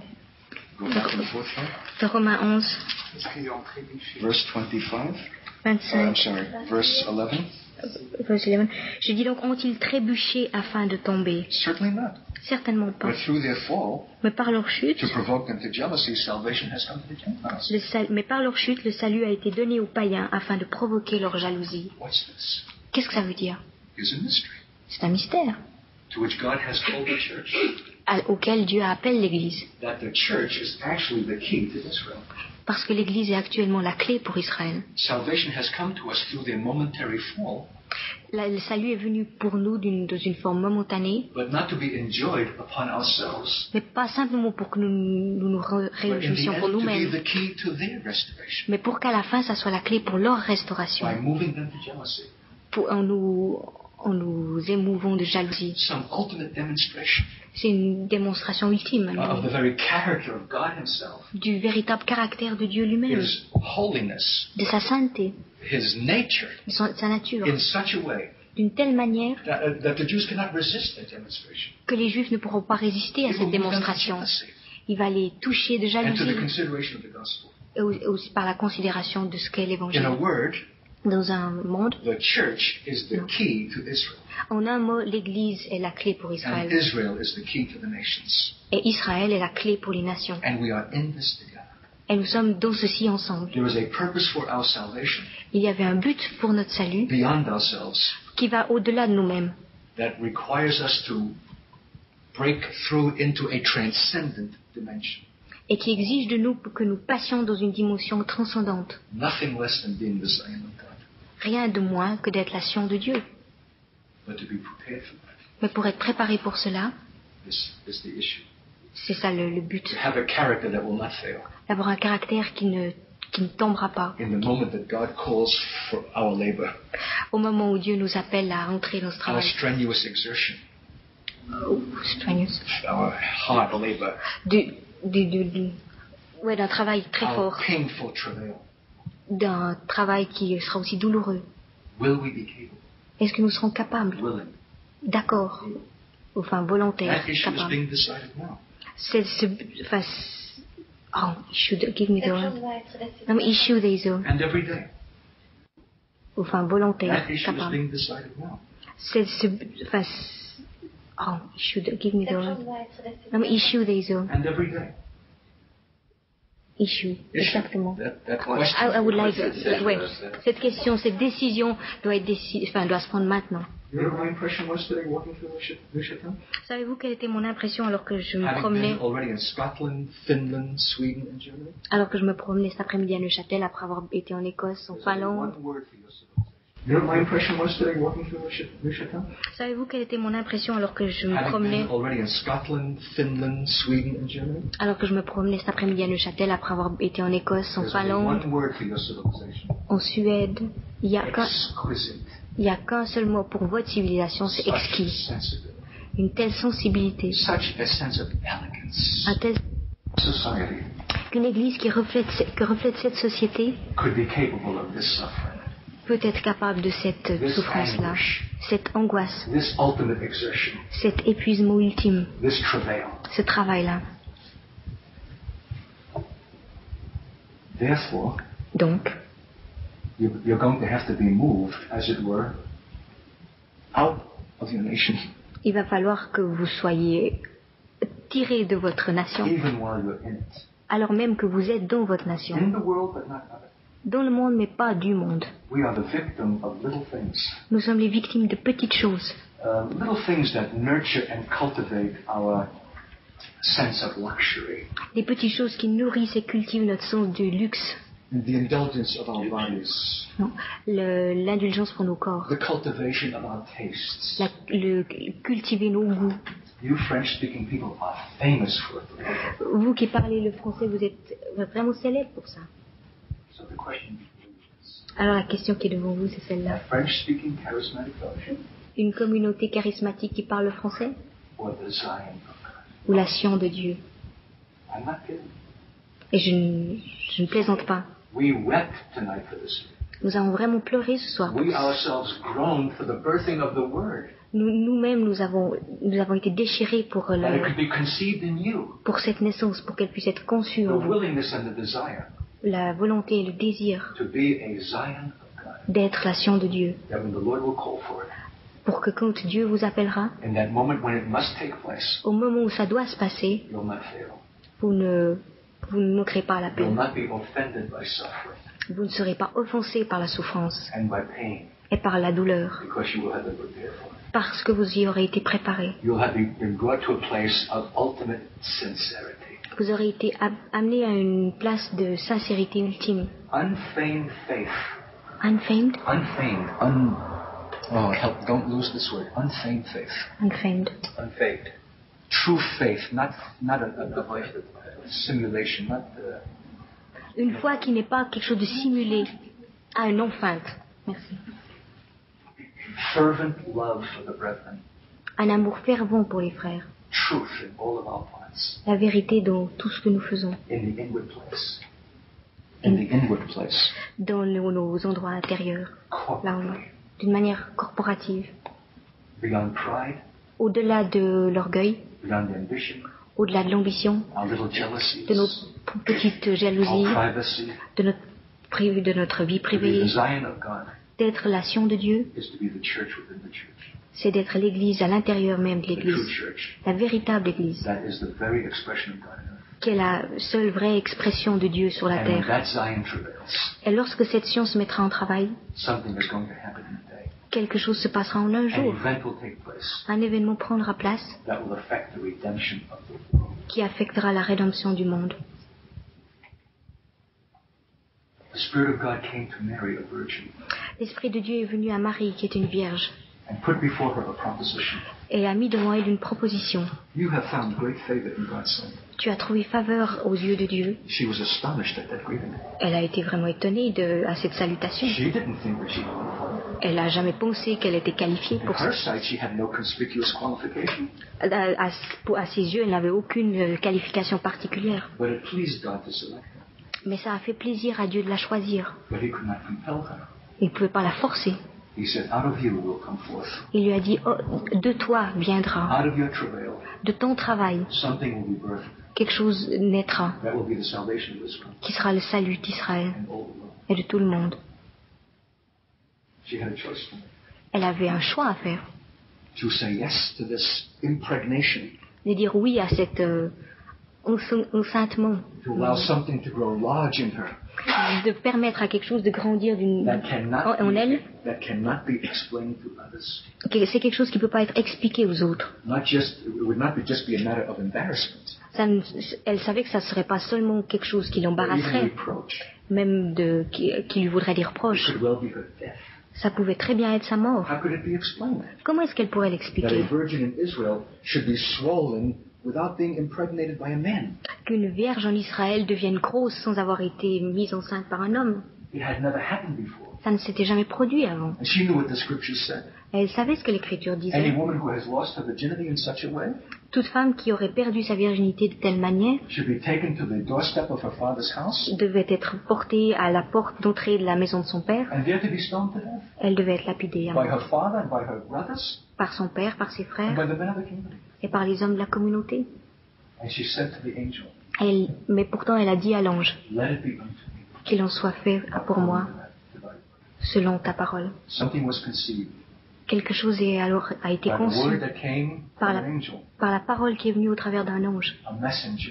S1: Go back and forth here.
S2: Dans Romains onze,
S3: Est-ce qu'ils ont trébuché?
S1: Verse twenty-five. Uh,
S2: vingt-cinq,
S1: I'm sorry, verse eleven.
S2: verset onze. Je dis donc, ont-ils trébuché afin de tomber?
S1: Certainly not.
S2: Certainement pas.
S1: But through their fall,
S2: Mais par leur chute,
S1: to provoke them to jealousy, salvation has come to the Gentiles.
S2: le sal- mais par leur chute, le salut a été donné aux païens afin de provoquer leur jalousie.
S1: What's this?
S2: Qu'est-ce que ça veut dire?
S1: Is a mystery
S2: C'est un mystère
S1: to which God has called the church.
S2: à- auquel Dieu appelle l'Église.
S1: That the church is actually the key to Israel.
S2: Parce que l'Église est actuellement la clé pour Israël.
S1: Salvation has come to us through their momentary fall,
S2: Là, le salut est venu pour nous d'une- dans une forme momentanée,
S1: but not to be enjoyed upon ourselves,
S2: mais pas simplement pour que nous nous, nous re-
S1: but in the
S2: réjouissions
S1: end
S2: pour
S1: to be
S2: nous-mêmes,
S1: the key to their restoration
S2: mais pour qu'à la fin, ça soit la clé pour leur restauration,
S1: by moving them to jealousy.
S2: pour, en, nous, en nous émouvant de jalousie.
S1: Some ultimate demonstration
S2: C'est une démonstration ultime
S1: of the very character of God Himself,
S2: du véritable caractère de Dieu lui-même,
S1: His holiness,
S2: de sa sainteté,
S1: His nature,
S2: de son- de sa nature,
S1: in such a way
S2: d'une telle manière
S1: that, uh, that the Jews cannot resist that demonstration.
S2: que les Juifs ne pourront pas résister à
S1: It will
S2: cette
S1: move them to
S2: démonstration.
S1: jealousy
S2: Il va les toucher de
S1: and to the
S2: jalousie
S1: consideration of the gospel.
S2: et au- aussi par la considération de ce qu'est
S1: In
S2: l'Évangile.
S1: a word,
S2: Dans un monde,
S1: the church is the key to Israel,
S2: en un mot, l'Église est la clé pour
S1: and
S2: Israël.
S1: Israel is the key to the nations.
S2: Et Israël est la clé pour les nations.
S1: And we are in this together.
S2: Et nous sommes dans ceci ensemble.
S1: There is a purpose for our salvation
S2: Il y avait un but pour notre salut
S1: beyond ourselves
S2: qui va au-delà de nous-mêmes,
S1: that requires us to break through into a transcendent dimension.
S2: et qui exige de nous que nous passions dans une dimension transcendante.
S1: Nothing less than being the Zion of God,
S2: Rien de moins que d'être la Sion de Dieu.
S1: but to be prepared for that.
S2: Mais pour être préparé pour cela,
S1: This is the issue.
S2: c'est ça le, le but.
S1: To have a character that will not fail.
S2: D'avoir un caractère qui ne, qui ne tombera pas.
S1: In the moment that God calls for our labor,
S2: Au moment où Dieu nous appelle à entrer dans ce
S1: our
S2: travail.
S1: strenuous exertion,
S2: Oh, strenuous.
S1: our hard labor,
S2: Du, du, du, du- ouais, d'un travail très
S1: our
S2: fort,
S1: painful travail,
S2: d'un travail qui sera aussi douloureux.
S1: will we be capable,
S2: Est-ce que nous serons capables,
S1: willing?
S2: d'accord, enfin volontaires,
S1: That issue is
S2: capables?
S1: being decided now.
S2: C'est ce, enfin, c'est- oh, il should give me the
S4: Cette
S2: word.
S4: chose va être décidée.
S2: Non, mais issue des eaux,
S1: And every day.
S2: enfin volontaires,
S1: That issue is
S2: capables.
S1: being decided now.
S2: C'est ce, enfin, c'est- oh, il should give me the
S4: Cette
S2: word.
S4: chose va être décidée.
S2: Non, mais issue des eaux,
S1: And every day.
S2: issue,
S1: Issue.
S2: exactement.
S1: That, that
S2: I,
S1: question.
S2: I would like,
S3: Cette-
S2: ouais,
S3: cette-
S2: cette question, cette décision doit être déci- enfin, doit se prendre maintenant.
S1: You know what my impression was today walking through Neuchâtel?
S2: Savez-vous quelle était mon impression alors que je me
S1: Having
S2: promenais,
S1: been already in Scotland, Finland, Sweden, and Germany.
S2: alors que je me promenais cet après-midi à Neuchâtel après avoir été en Écosse, en
S1: There's only
S2: Finlande.
S1: one word for your civilization. You know what my impression was today walking through Neuchâtel?
S2: Savez-vous quelle était mon impression alors que je me
S1: Having
S2: promenais,
S1: been already in Scotland, Finland, Sweden, and Germany.
S2: alors que je me promenais cet après-midi à Neuchâtel après avoir été en Écosse, en
S1: There's only
S2: Finlande,
S1: one word for your civilization.
S2: en Suède. Il y a qu'un,
S1: Exquisite.
S2: il y a qu'un seul mot pour votre civilisation, c'est
S1: Such
S2: exquis.
S1: sensibility.
S2: Une telle sensibilité,
S1: Such a sense of elegance.
S2: un tel,
S1: Society
S2: qu'une église qui reflète, que reflète cette société
S1: could be capable of this suffering,
S2: peut être capable de cette
S1: this
S2: souffrance-là,
S1: anguish,
S2: cette angoisse,
S1: this ultimate exertion,
S2: cet épuisement ultime,
S1: this travail.
S2: ce travail-là.
S1: Therefore,
S2: Donc,
S1: you- you're going to have to be moved, as it were, out of your nation,
S2: il va falloir que vous soyez tirés de votre nation,
S1: even while you're in it.
S2: alors même que vous êtes dans votre nation,
S3: In the world, but not of it.
S2: dans le monde mais pas du monde.
S3: We are the victim of little things.
S2: Nous sommes les victimes de petites choses,
S3: Uh, little things that nurture and cultivate our sense of luxury.
S2: des petites choses qui nourrissent et cultivent notre sens du luxe,
S1: And the indulgence of our bodies,
S2: non, le- l'indulgence pour nos corps,
S1: the cultivation of our tastes.
S2: la- le, cultiver nos goûts.
S3: You French-speaking people are famous for it.
S2: Vous qui parlez le français, vous êtes vraiment célèbre pour ça.
S3: So the question is,
S2: Alors la question qui est devant vous, c'est
S3: a
S2: celle-là.
S3: French-speaking charismatic fellowship
S2: Une communauté charismatique qui parle le français
S3: or the Zion of God?
S2: ou la Sion de Dieu?
S3: I'm not kidding.
S2: Et je ne, je ne plaisante pas.
S3: We wept tonight for this.
S2: Nous avons vraiment pleuré ce soir.
S3: We ourselves groaned for the birthing of the Word,
S2: Nous, nous-mêmes, nous avons, nous avons été déchirés pour,
S3: that it
S2: le,
S3: could be conceived in you.
S2: pour cette naissance, pour qu'elle puisse être conçue
S3: The
S2: en vous.
S3: willingness and the desire
S2: La volonté et le désir
S3: to be a Zion of God.
S2: d'être la Sion de Dieu.
S3: That when the Lord will call for it,
S2: Pour que quand Dieu vous appellera,
S3: in that moment when it must take place,
S2: au moment où ça doit se passer,
S3: you'll not fail.
S2: vous ne, vous ne manquerez pas à
S3: You'll
S2: l'appel.
S3: not be offended by suffering
S2: Vous ne serez pas offensé par la souffrance
S3: and by pain
S2: et par la douleur,
S3: because you will have been prepared for it.
S2: parce que vous y aurez été préparé.
S3: You'll have been brought to a place of ultimate sincerity.
S2: Vous aurez été am- amené à une place de sincérité ultime.
S3: Unfeigned faith.
S2: Unfeigned?
S3: Unfeigned.
S1: Un, oh, help, don't lose this word. Unfeigned faith.
S2: Unfeigned.
S3: Unfeigned.
S1: True faith, not, not a, a, a, a simulation, not uh,
S2: Une foi qui n'est pas quelque chose de simulé à une enfeinte. Merci.
S3: Fervent love for the brethren.
S2: Un amour fervent pour les frères.
S3: Truth in all of our parts.
S2: La vérité dans tout ce que nous faisons.
S3: In the inward place.
S1: in the inward place.
S2: Dans nos, nos endroits intérieurs. Là,
S3: Corporately.
S2: d'une manière corporative.
S3: Beyond pride.
S2: Au-delà de l'orgueil,
S3: Beyond ambition.
S2: au-delà de l'ambition,
S3: Our little jealousies.
S2: de nos p- petites jalousies,
S3: Our privacy.
S2: de notre, pri- de notre vie
S3: To be
S2: privée,
S3: the Zion of God
S2: d'être la Sion de Dieu,
S3: is to be the church within the church.
S2: c'est d'être l'Église à l'intérieur même de
S3: The true
S2: l'Église,
S3: church.
S2: la véritable Église,
S3: That is the very expression of God on earth.
S2: qui est la seule vraie expression de Dieu sur la
S3: And when
S2: terre.
S3: that Zion travails,
S2: Et lorsque cette science se mettra en travail,
S3: something is going to happen in a day.
S2: quelque chose se passera en un
S3: An
S2: jour.
S3: event will take place
S2: Un événement prendra place
S3: that will affect the redemption of the world.
S2: qui affectera la rédemption du monde.
S3: The Spirit of God came to Mary, a virgin,
S2: L'Esprit de Dieu est venu à Marie, qui est une vierge,
S3: and put before her a proposition.
S2: et a mis devant elle une proposition.
S1: You have found great favor in God's sight.
S2: Tu as trouvé faveur aux yeux de Dieu.
S1: She was astonished at that greeting.
S2: Elle a été vraiment étonnée de, à cette salutation.
S1: She didn't think that she qualified.
S2: Elle n'a jamais pensé qu'elle était qualifiée
S1: In
S2: pour ça.
S1: her sight, she had no conspicuous qualification,
S2: À, à- pour- à ses yeux, elle n'avait aucune euh, qualification particulière.
S1: but it pleased God to select her.
S2: Mais ça a fait plaisir à Dieu de la choisir.
S1: But he could not compel her.
S2: Il ne pouvait pas la forcer.
S1: He said, out of you will come forth,
S2: Il lui a dit, oh, de toi viendra,
S1: out of your travail,
S2: de ton travail,
S1: something will be birthed
S2: quelque chose naîtra,
S1: that will be the salvation of Israel
S2: qui sera le salut d'Israël
S1: and all the world.
S2: et de tout le monde.
S1: She had a choice to make.
S2: Elle avait un choix à faire,
S1: To say yes to this impregnation,
S2: de dire oui à cet euh, ense- enceintement,
S1: to allow something to grow large in her
S2: de permettre à quelque chose de grandir d'une-
S1: that
S2: en,
S1: cannot
S2: en elle.
S1: be, that cannot be explained to others.
S2: Que- C'est quelque chose qui ne peut pas être expliqué aux autres.
S1: Not just, it would not be just be a matter of embarrassment
S2: Ça ne- elle savait que ça ne serait pas seulement quelque chose qui
S1: or even
S2: l'embarrasserait,
S1: reproach.
S2: même de, qui, qui lui vaudrait des
S1: It
S2: reproches.
S1: could well be her death.
S2: Ça pouvait très bien être sa mort.
S1: How could it be explained?
S2: Comment est-ce qu'elle pourrait
S1: That a
S2: l'expliquer?
S1: virgin in Israel should be swollen without being impregnated by a man.
S2: Qu'une vierge en Israël devienne grosse sans avoir été mise enceinte par un homme.
S3: It had never happened before.
S2: Ça ne s'était jamais produit avant.
S1: And she knew what the scriptures said.
S2: Et elle savait ce que l'Écriture
S1: Any
S2: disait.
S1: woman who has lost her virginity in such a way
S2: Toute femme qui aurait perdu sa virginité de telle manière
S1: should be taken to the doorstep of her father's house
S2: devait être portée à la porte d'entrée de la maison de son père.
S1: and there to be stoned to death
S2: Elle devait être lapidée à
S1: by
S2: mort.
S1: her father and by her brothers
S2: Par son père, par ses
S1: and
S2: frères
S1: by the men of the kingdom.
S2: et par les hommes de la communauté.
S1: And she said to the angel,
S2: Elle, mais pourtant, elle a dit à l'ange,
S1: let it be unto me
S2: qu'il en soit fait pour moi selon ta parole.
S1: Something was conceived
S2: Quelque chose est alors a été
S1: by the
S2: conçu
S1: word that came
S2: par
S1: from
S2: la,
S1: an angel,
S2: par la parole qui est venue au travers d'un ange,
S1: a messenger.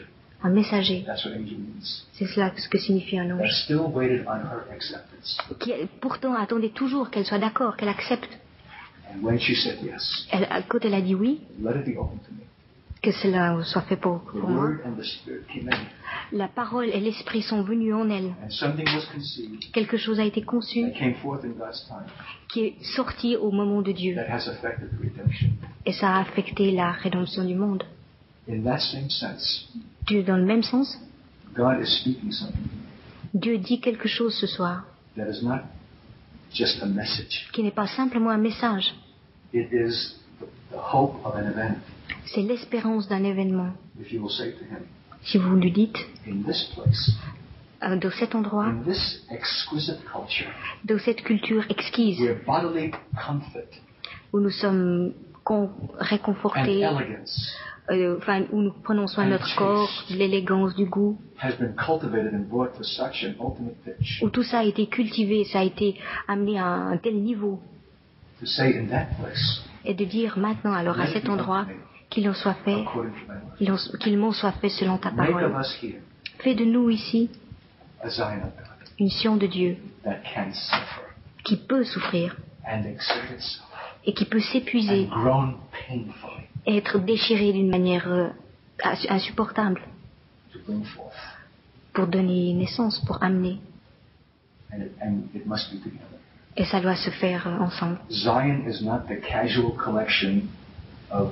S2: un messager.
S3: That's what angel means.
S2: C'est cela ce que signifie un
S3: That
S2: ange.
S3: still waited on her acceptance.
S2: Qui pourtant attendait toujours qu'elle soit d'accord, qu'elle accepte.
S3: And when she said yes,
S2: Elle, quand elle a dit oui,
S3: let it be open to me.
S2: que cela soit fait pour,
S3: The
S2: pour moi,
S3: word and the spirit came in.
S2: la parole et l'esprit sont venus en elle.
S3: And something was conceived
S2: Quelque chose a été conçu
S3: that came forth in God's time
S2: qui est sorti au moment de Dieu.
S3: that has affected the redemption.
S2: Et ça a affecté la rédemption du monde.
S3: In that same sense,
S2: Dieu, dans le même sens,
S3: God is speaking something
S2: Dieu dit quelque chose ce soir
S3: that is not just a message.
S2: qui n'est pas simplement un message.
S3: It is the, the hope of an event.
S2: C'est l'espérance d'un événement.
S3: If you will say to him,
S2: Si vous lui dites,
S3: in this place,
S2: euh, dans cet endroit,
S3: in this exquisite culture,
S2: dans cette culture exquise,
S3: where bodily comfort
S2: où nous sommes con-
S3: and
S2: réconfortés,
S3: elegance
S2: euh, enfin, où nous prenons soin de notre corps, de l'élégance, du goût,
S3: has been cultivated and brought to such an ultimate pitch,
S2: où tout ça a été cultivé, ça a été amené à un tel niveau,
S3: to say in that place,
S2: et de dire maintenant, alors à cet endroit, qu'il en soit fait,
S3: according to my word,
S2: qu'il en- qu'il m'en soit fait selon ta
S3: make of
S2: parole.
S3: us here
S2: Fais de nous ici
S3: a Zion of God
S2: une Sion de Dieu
S3: that can suffer
S2: qui peut souffrir
S3: and exert itself
S2: et qui peut s'épuiser
S3: and groan painfully
S2: et être déchiré d'une manière euh, ins- insupportable
S3: to bring forth.
S2: pour donner naissance, pour amener.
S3: And it, and it must be together.
S2: Et ça doit se faire euh, ensemble.
S3: Zion is not the casual collection of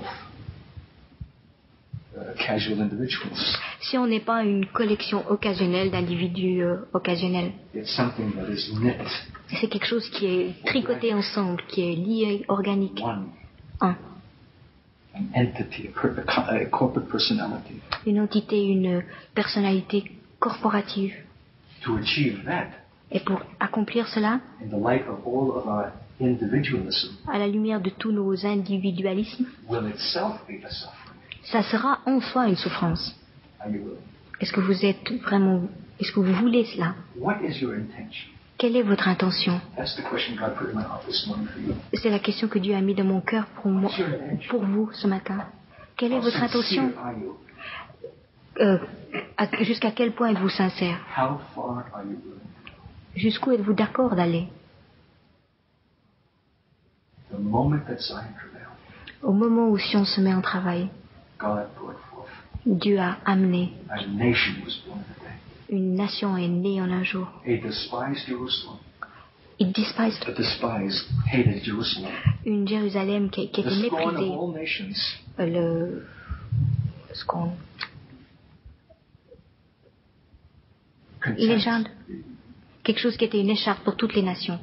S3: uh, casual individuals.
S2: Si on n'est pas une collection occasionnelle d'individus euh, occasionnels,
S3: It's something that is knit,
S2: c'est quelque chose qui est tricoté ensemble, qui est lié, organique,
S3: one,
S2: un.
S3: an entity, a, per- a co- a corporate personality.
S2: Une entité, une personnalité corporative.
S3: To achieve that,
S2: Et pour accomplir cela,
S3: in the light of all of our individualism,
S2: à la lumière de tous nos individualismes,
S3: will itself be a suffering.
S2: ça sera en soi une souffrance.
S3: Are you willing?
S2: Est-ce que vous êtes vraiment, est-ce que vous voulez cela?
S3: What is your intention?
S2: Quelle est votre intention?
S3: That's the question God put in my heart this morning for you.
S2: C'est la question que Dieu a mis dans mon cœur pour moi,
S3: What's your intention?
S2: pour vous ce matin. Quelle est
S3: How
S2: votre intention?
S3: sincere are you?
S2: Euh, à- Jusqu'à quel point êtes-vous sincère?
S3: How far are you willing?
S2: Jusqu'où êtes-vous d'accord d'aller?
S3: The moment that Zion prevailed,
S2: Au moment où Sion se met en travail,
S3: God brought forth.
S2: Dieu a amené.
S3: A nation was born in a day.
S2: Une nation est née en un jour.
S3: A despised Jerusalem.
S2: Il despise
S3: A despised, hated Jerusalem.
S2: une Jérusalem qui, qui
S3: The
S2: était
S3: scorn of
S2: méprisée.
S3: all nations.
S2: Euh, le ce qu'on
S3: Contempt.
S2: une écharpe, quelque chose qui était une écharpe pour toutes les nations.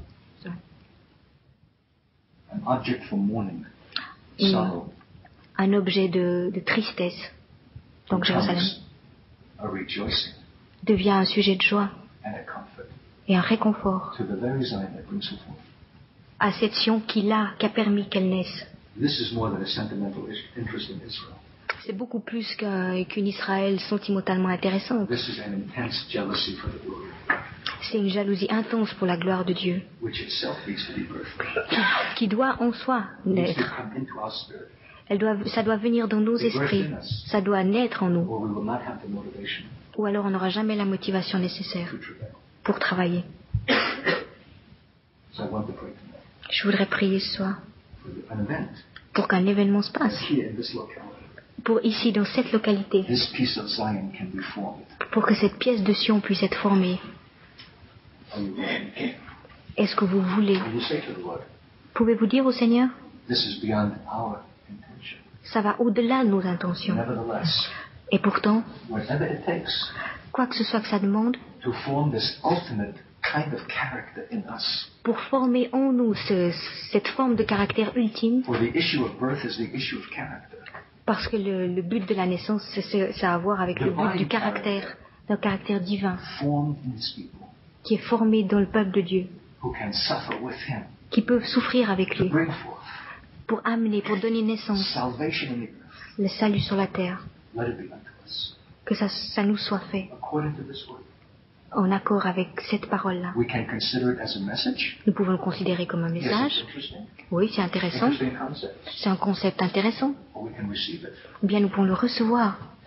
S3: An object for mourning.
S2: Mm.
S3: Sorrow.
S2: Un objet de, de tristesse. Donc Jérusalem
S3: becomes a rejoicing
S2: devient un sujet de joie
S3: and a comfort
S2: et un réconfort
S3: to the very Zion that brings her forth.
S2: à cette Sion qui l'a, qui a permis qu'elle naisse.
S3: This is more than a sentimental is- interest in Israel.
S2: C'est beaucoup plus qu'un qu'une Israël sentimentalement intéressante.
S3: This is an intense jealousy for the glory of God,
S2: C'est une jalousie intense pour la gloire de Dieu,
S3: which itself needs to be birthed.
S2: qui, qui doit en soi
S3: It needs to
S2: naître.
S3: come into our spirit,
S2: Elle doit, ça doit venir dans nos esprits, ça doit naître en nous,
S3: or we will not have the motivation
S2: ou alors on n'aura jamais la motivation nécessaire
S3: to travail.
S2: pour travailler.
S3: So I want to pray tonight
S2: Je voudrais prier ce soir
S3: for an event
S2: pour qu'un événement se passe,
S3: here in this locality.
S2: pour ici, dans cette localité,
S3: This piece of Zion can be formed.
S2: pour que cette pièce de Sion puisse être formée.
S3: Are you willing?
S2: Est-ce que vous voulez?
S3: Will you say to the Lord,
S2: Pouvez-vous dire au Seigneur,
S3: this is beyond our intention.
S2: ça va au-delà de nos intentions.
S3: Nevertheless,
S2: Et pourtant,
S3: whatever it takes
S2: quoi que ce soit que ça demande,
S3: to form this ultimate kind of character in us.
S2: pour former en nous ce- cette forme de caractère ultime,
S3: For the issue of birth is the issue of character.
S2: parce que le, le but de la naissance, c'est- c'est c'est à voir avec le but du caractère, d'un caractère divin,
S3: Formed in his people
S2: qui est formé dans le peuple de Dieu,
S3: who can suffer with him
S2: qui peut souffrir avec
S3: to
S2: lui,
S3: bring forth
S2: pour amener, pour donner naissance,
S3: salvation in the earth.
S2: le salut sur la terre,
S3: Let it be unto us.
S2: que ça, ça nous soit fait,
S3: According to this word,
S2: en accord avec cette parole-là.
S3: we can consider it as a message.
S2: Nous pouvons le considérer comme un
S3: Yes,
S2: message.
S3: it's interesting.
S2: Oui, c'est intéressant.
S3: Interesting concept.
S2: C'est un concept intéressant.
S3: Or we can receive it
S2: Ou bien nous pouvons le recevoir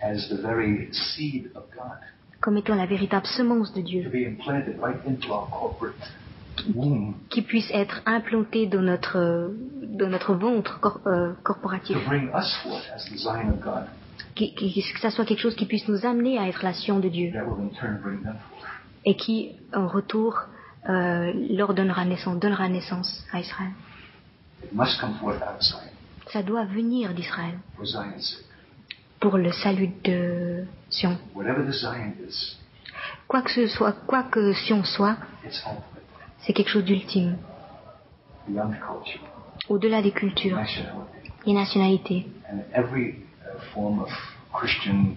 S3: as the very seed of God,
S2: comme étant la véritable semence de
S3: to
S2: Dieu,
S3: be implanted right into our corporate womb,
S2: qui puisse être implantée dans notre, euh, dans notre ventre cor- euh, corporatif,
S3: to bring us forth as the Zion of God,
S2: qui, qui- que ça soit quelque chose qui puisse nous amener à être la Sion de Dieu,
S3: that will in turn bring them forth.
S2: et qui, en retour, euh, leur donnera naissance, donnera naissance à Israël.
S3: It must come forth out of Zion,
S2: Ça doit venir d'Israël,
S3: for Zion's sake.
S2: pour le salut de Sion.
S3: Whatever the Zion is,
S2: Quoi que ce soit, quoi que Sion soit,
S3: it's ultimate,
S2: c'est quelque chose d'ultime,
S3: beyond culture,
S2: au-delà des cultures,
S3: nationality,
S2: des nationalités,
S3: and every uh, form of Christian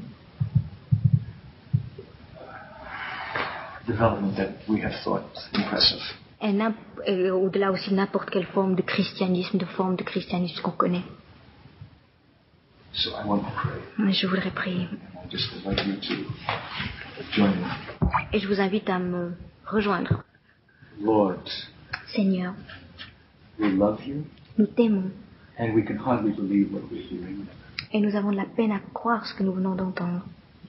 S3: uh, development that we have thought impressive.
S2: et, n'im- et au-delà aussi de n'importe quelle forme de christianisme, de forme de christianisme qu'on connaît.
S3: So I want to pray,
S2: Mais je voudrais prier.
S3: and I just invite you to join me.
S2: Et je vous invite à me rejoindre.
S3: Lord,
S2: Seigneur,
S3: we love you,
S2: nous t'aimons
S3: and we can hardly believe what we're hearing.
S2: et nous avons de la peine à croire ce que nous venons d'entendre.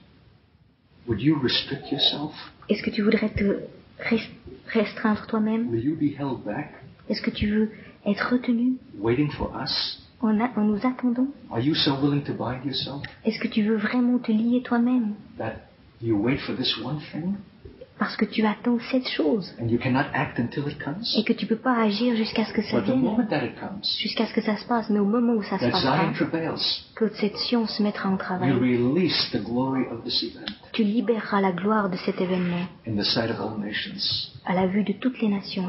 S3: Would you restrict yourself?
S2: Est-ce que tu voudrais te res- restreindre toi-même?
S3: Will you be held back,
S2: Est-ce que tu veux être retenu
S3: waiting for us?
S2: en, a- en nous attendant?
S3: Are you so willing to bind yourself
S2: Est-ce que tu veux vraiment te lier toi-même
S3: that you wait for this one thing
S2: parce que tu attends cette chose
S3: and you cannot act until it comes?
S2: et que tu peux pas agir jusqu'à ce que ça
S3: But the
S2: vienne,
S3: moment that it comes,
S2: jusqu'à ce que ça se passe, mais au moment où ça se
S3: that
S2: passera,
S3: Zion travails,
S2: que cette Sion se mettra en
S3: you
S2: travail,
S3: release the glory of this event
S2: tu libéreras la gloire de cet événement
S3: in the sight of all nations.
S2: à la vue de toutes les nations.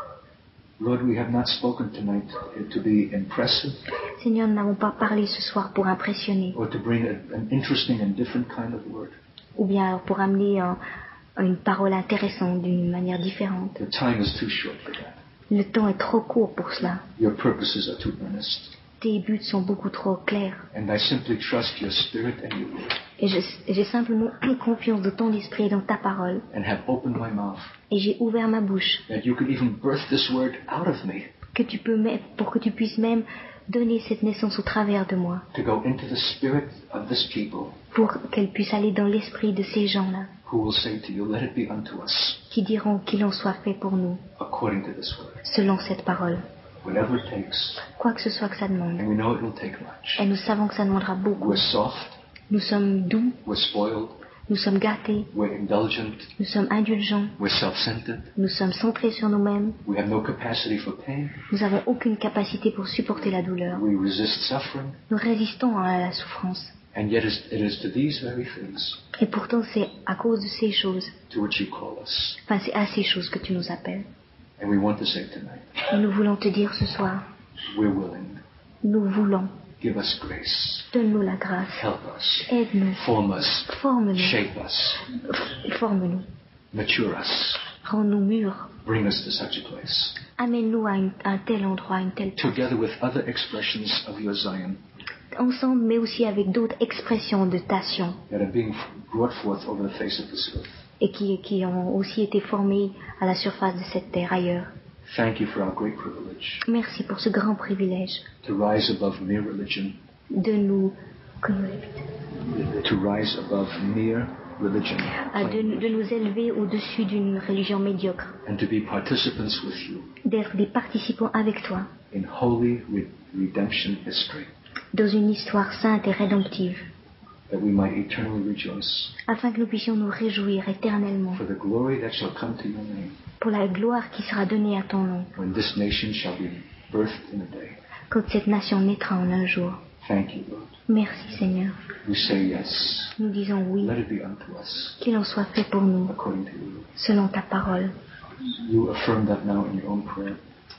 S3: Lord, we have not spoken tonight to be impressive
S2: Seigneur, nous n'avons pas parlé ce soir pour impressionner
S3: or to bring a, an interesting and different kind of word.
S2: ou bien pour amener un- une parole intéressante d'une manière différente.
S3: The time is too short for that.
S2: Le temps est trop court pour cela.
S3: Your purposes are too earnest.
S2: Tes buts sont beaucoup trop clairs.
S3: And I simply trust your spirit and your word
S2: Et je- j'ai simplement confiance de ton esprit et dans ta parole.
S3: and have opened my mouth
S2: Et j'ai ouvert ma bouche
S3: that you could even birth this word out of me
S2: que tu peux même- pour que tu puisses même donner cette naissance au travers de moi,
S3: to go into the spirit of this people
S2: pour qu'elle puisse aller dans l'esprit de ces gens-là,
S3: who will say to you, let it be unto us
S2: qui diront qu'il en soit fait pour nous,
S3: according to this word.
S2: selon cette parole.
S3: Whatever it takes,
S2: Quoi que ce soit que ça demande.
S3: and we know it will take much.
S2: Et nous savons que ça demandera beaucoup.
S3: We're soft,
S2: Nous sommes doux,
S3: we're spoiled,
S2: nous sommes gâtés,
S3: we're indulgent,
S2: nous sommes indulgents,
S3: we're self-centered,
S2: nous sommes centrés sur nous-mêmes,
S3: we have no capacity for pain,
S2: nous n'avons aucune capacité pour supporter la douleur.
S3: we resist suffering,
S2: Nous résistons à la souffrance.
S3: and yet it's- it is to these very things
S2: Et pourtant, c'est à cause de ces choses,
S3: to which you call us.
S2: enfin, c'est à ces choses que tu nous appelles.
S3: And we want to say tonight,
S2: Et nous voulons te dire ce soir,
S3: we're willing.
S2: nous voulons,
S3: Give us grace.
S2: donne-nous la grâce,
S3: Help us.
S2: aide-nous,
S3: Form us.
S2: forme-nous,
S3: Shape us.
S2: forme-nous,
S3: Mature us.
S2: rends-nous mûrs,
S3: Bring us to such a place.
S2: amène-nous à, une- à un tel endroit, à une telle place,
S3: Together with other expressions of your Zion
S2: ensemble, mais aussi avec d'autres expressions de ta Sion,
S3: that are being brought forth over the face of this earth.
S2: et qui, qui ont aussi été formées à la surface de cette terre ailleurs.
S3: Thank you for our great privilege
S2: Merci pour ce grand privilège
S3: to rise above mere religion,
S2: de nous, que nous répétons,
S3: to rise above mere religion,
S2: à de, de nous élever au-dessus d'une religion médiocre,
S3: and to be participants with you
S2: d'être des participants avec toi
S3: in holy re- redemption history,
S2: dans une histoire sainte et rédemptive,
S3: that we might eternally rejoice
S2: afin que nous puissions nous réjouir éternellement
S3: for the glory that shall come to your name
S2: pour la gloire qui sera donnée à ton nom,
S3: when this nation shall be birthed in a day.
S2: quand cette nation naîtra en un jour.
S3: Thank you, Lord.
S2: Merci Seigneur.
S3: We say yes.
S2: Nous disons oui,
S3: Let it be unto us
S2: qu'il en soit fait pour nous,
S3: according to you.
S2: selon ta parole.
S3: You affirm that now in your own prayer.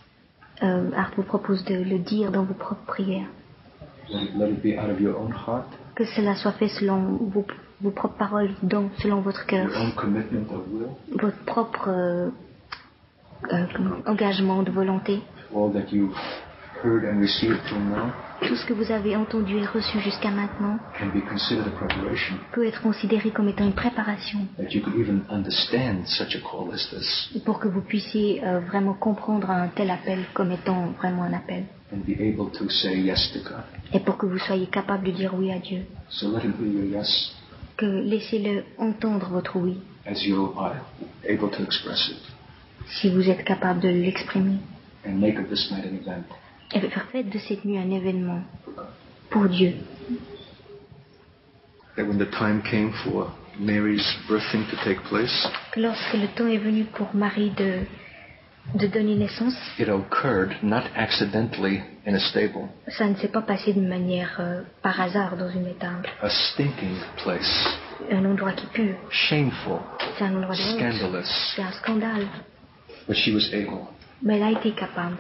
S2: Euh, Art vous propose de le dire dans vos propres prières.
S3: Let it, let it be out of your own heart,
S2: Que cela soit fait selon vos, vos propres paroles, dans, selon votre cœur,
S3: your own commitment of will,
S2: votre propre euh, euh, engagement de volonté,
S3: all that you've heard and received till now
S2: Tout ce que vous avez entendu et reçu jusqu'à maintenant
S3: can be considered a preparation,
S2: peut être considéré comme étant une préparation
S3: that you could even understand such a call as this
S2: pour que vous puissiez euh, vraiment comprendre un tel appel comme étant vraiment un appel
S3: and be able to say yes to God.
S2: et pour que vous soyez capable de dire oui à Dieu.
S3: So let him hear your yes
S2: Que laissez-le entendre votre oui
S3: as you are able to express it,
S2: si vous êtes capable de l'exprimer
S3: and make of this night an event
S2: et faire faites de cette nuit un événement
S3: for God.
S2: pour Dieu.
S1: That when the time came for Mary's birthing to take place,
S2: Que lorsque le temps est venu pour Marie de, de donner naissance,
S1: it occurred not accidentally in a stable,
S2: ça ne s'est pas passé d'une manière euh, par hasard dans une étable.
S1: a stinking place,
S2: Un endroit qui pue,
S1: shameful,
S2: c'est un endroit de honte,
S1: scandalous,
S2: c'est un scandale.
S1: but she was able.
S2: Mais elle a été capable.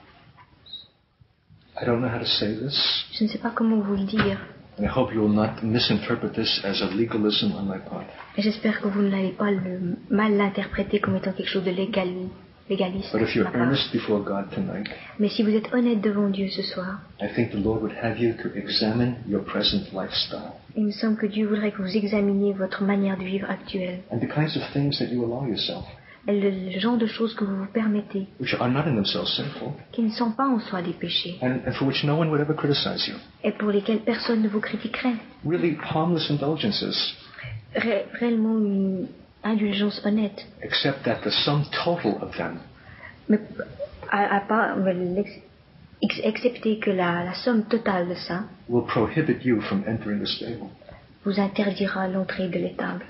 S1: I don't know how to say this,
S2: Je ne sais pas comment vous le dire.
S1: and I hope you will not misinterpret this as a legalism on my part.
S2: Et j'espère que vous n'allez pas le, mal l'interpréter comme étant quelque chose de légal, légaliste.
S1: But if
S2: de ma
S1: you're
S2: part.
S1: earnest before God tonight,
S2: Mais si vous êtes honnête devant Dieu ce soir,
S1: I think the Lord would have you to examine your present lifestyle
S2: il me semble que Dieu voudrait que vous examiniez votre manière de vivre actuelle.
S1: and the kinds of things that you allow yourself,
S2: Et le, le genre de choses que vous vous permettez,
S1: which are not in themselves sinful,
S2: qui ne sont pas en soi des péchés,
S1: and, and for which no one would ever criticize you.
S2: et pour lesquels personne ne vous critiquerait.
S1: Really harmless indulgences,
S2: Ré- réellement une indulgence honnête.
S1: except that the sum total of them
S2: Mais à, à part, mais l'ex- ex- excepté que la, la somme totale de ça
S1: will prohibit you from entering the stable.
S2: vous interdira l'entrée de l'étable.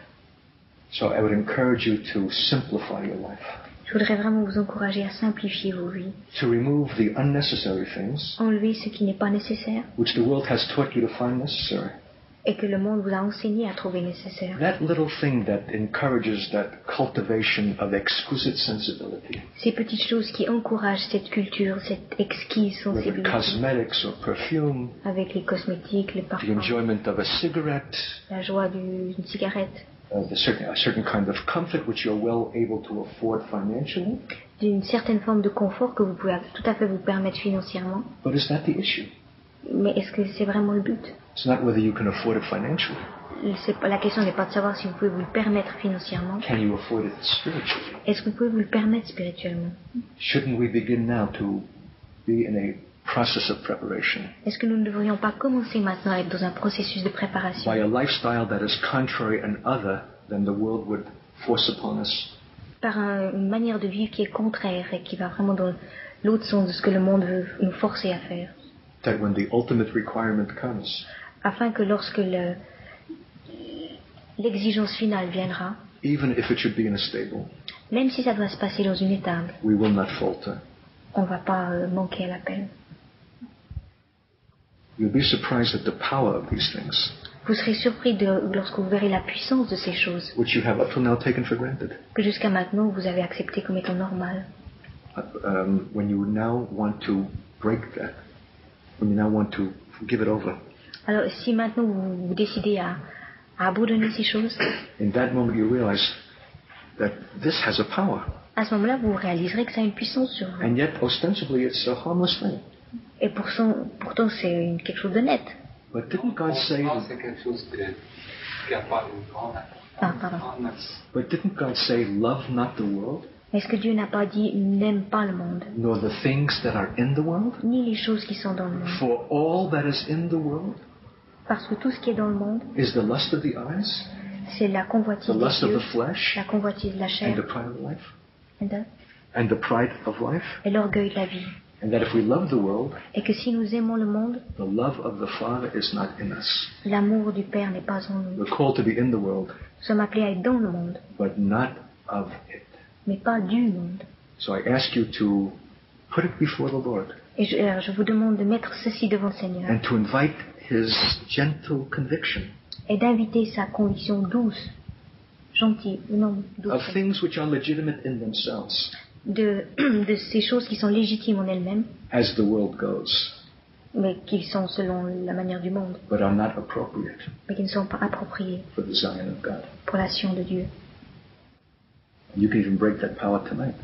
S1: So I would encourage you to simplify your life,
S2: Je voudrais vraiment vous encourager à simplifier vos vies,
S1: to remove the unnecessary things
S2: enlever ce qui n'est pas nécessaire
S1: which the world has taught you to find necessary.
S2: et que le monde vous a enseigné à trouver nécessaire.
S1: That little thing that encourages that cultivation of exquisite sensibility,
S2: Ces petites choses qui encouragent cette culture, cette exquise
S1: whether
S2: sensibilité
S1: cosmetics or perfume,
S2: avec les cosmétiques, les
S1: the
S2: parfums,
S1: enjoyment of a cigarette,
S2: la joie du- d'une cigarette,
S1: uh, the certain, a certain kind of comfort which you're well able to afford financially.
S2: d'une certaine forme de confort que vous pouvez tout à fait vous permettre financièrement.
S1: But is that the issue?
S2: Mais est-ce que c'est vraiment le but?
S1: It's not whether you can afford it financially.
S2: C'est pas- La question n'est pas de savoir si vous pouvez vous le permettre financièrement.
S1: Can you afford it spiritually?
S2: Est-ce que vous pouvez vous le permettre spirituellement?
S1: Shouldn't we begin now to be in a process of preparation
S2: Est-ce que nous ne devrions pas commencer maintenant à être dans un processus de préparation
S1: by a lifestyle that is contrary and other than the world would force upon us?
S2: par un- une manière de vivre qui est contraire et qui va vraiment dans l'autre sens de ce que le monde veut nous forcer à faire?
S1: That when the ultimate requirement comes,
S2: Afin que lorsque le- l'exigence finale viendra,
S1: even if it should be in a stable,
S2: même si ça doit se passer dans une étable,
S1: we will not falter.
S2: on ne va pas euh, manquer à l'appel.
S1: You'll be surprised at the power of these things,
S2: Vous serez surpris de, lorsque vous verrez la puissance de ces choses
S1: which you have up till now taken for granted.
S2: que jusqu'à maintenant vous avez acceptées comme étant normales.
S1: Uh, um, when you now want to break that, when you now want to give it over,
S2: Alors si maintenant vous, vous décidez à, à abandonner ces choses,
S1: in that moment you realize that this has a power,
S2: à ce moment-là vous réaliserez que ça a une puissance sur vous.
S1: and yet ostensibly it's a harmless thing.
S2: Et pour son- pourtant c'est une- quelque chose de net.
S1: But didn't God say?
S5: C'est quelque chose de, qui n'a pas une grande
S2: Ah, pardon.
S5: importance.
S1: But didn't God say, "Love not the world,
S2: Est-ce que Dieu n'a pas dit n'aime pas le monde,
S1: nor the things that are in the world?
S2: ni les choses qui sont dans le monde?
S1: For all that is in the world
S2: Parce que tout ce qui est dans le monde,
S1: is the lust of the eyes,
S2: c'est la
S1: the
S2: convoitise des
S1: lust of
S2: yeux,
S1: the flesh,
S2: la convoitise de la
S1: and the
S2: chair
S1: pride of life,
S2: et de-
S1: and the pride of life."
S2: et l'orgueil de la vie.
S1: And that if we love the world,
S2: Et que si nous aimons le monde,
S1: the love of the Father is not in us.
S2: l'amour du Père n'est pas en nous.
S1: We're called to be in the world,
S2: Nous sommes appelés à être dans le monde,
S1: but not of it.
S2: mais pas du monde.
S1: So I ask you to put it before the Lord
S2: Et je, alors, je vous demande de mettre ceci devant le Seigneur
S1: and to invite His gentle conviction
S2: et d'inviter sa conviction douce, gentille, non, douce,
S1: of things which are legitimate in themselves
S2: de, de ces choses qui sont légitimes en elles-mêmes,
S1: as the world goes,
S2: mais qui sont selon la manière du monde,
S1: but are not appropriate
S2: mais qui ne sont pas appropriées
S1: for the Zion of God.
S2: pour la Sion de Dieu.
S1: You can even break that power tonight.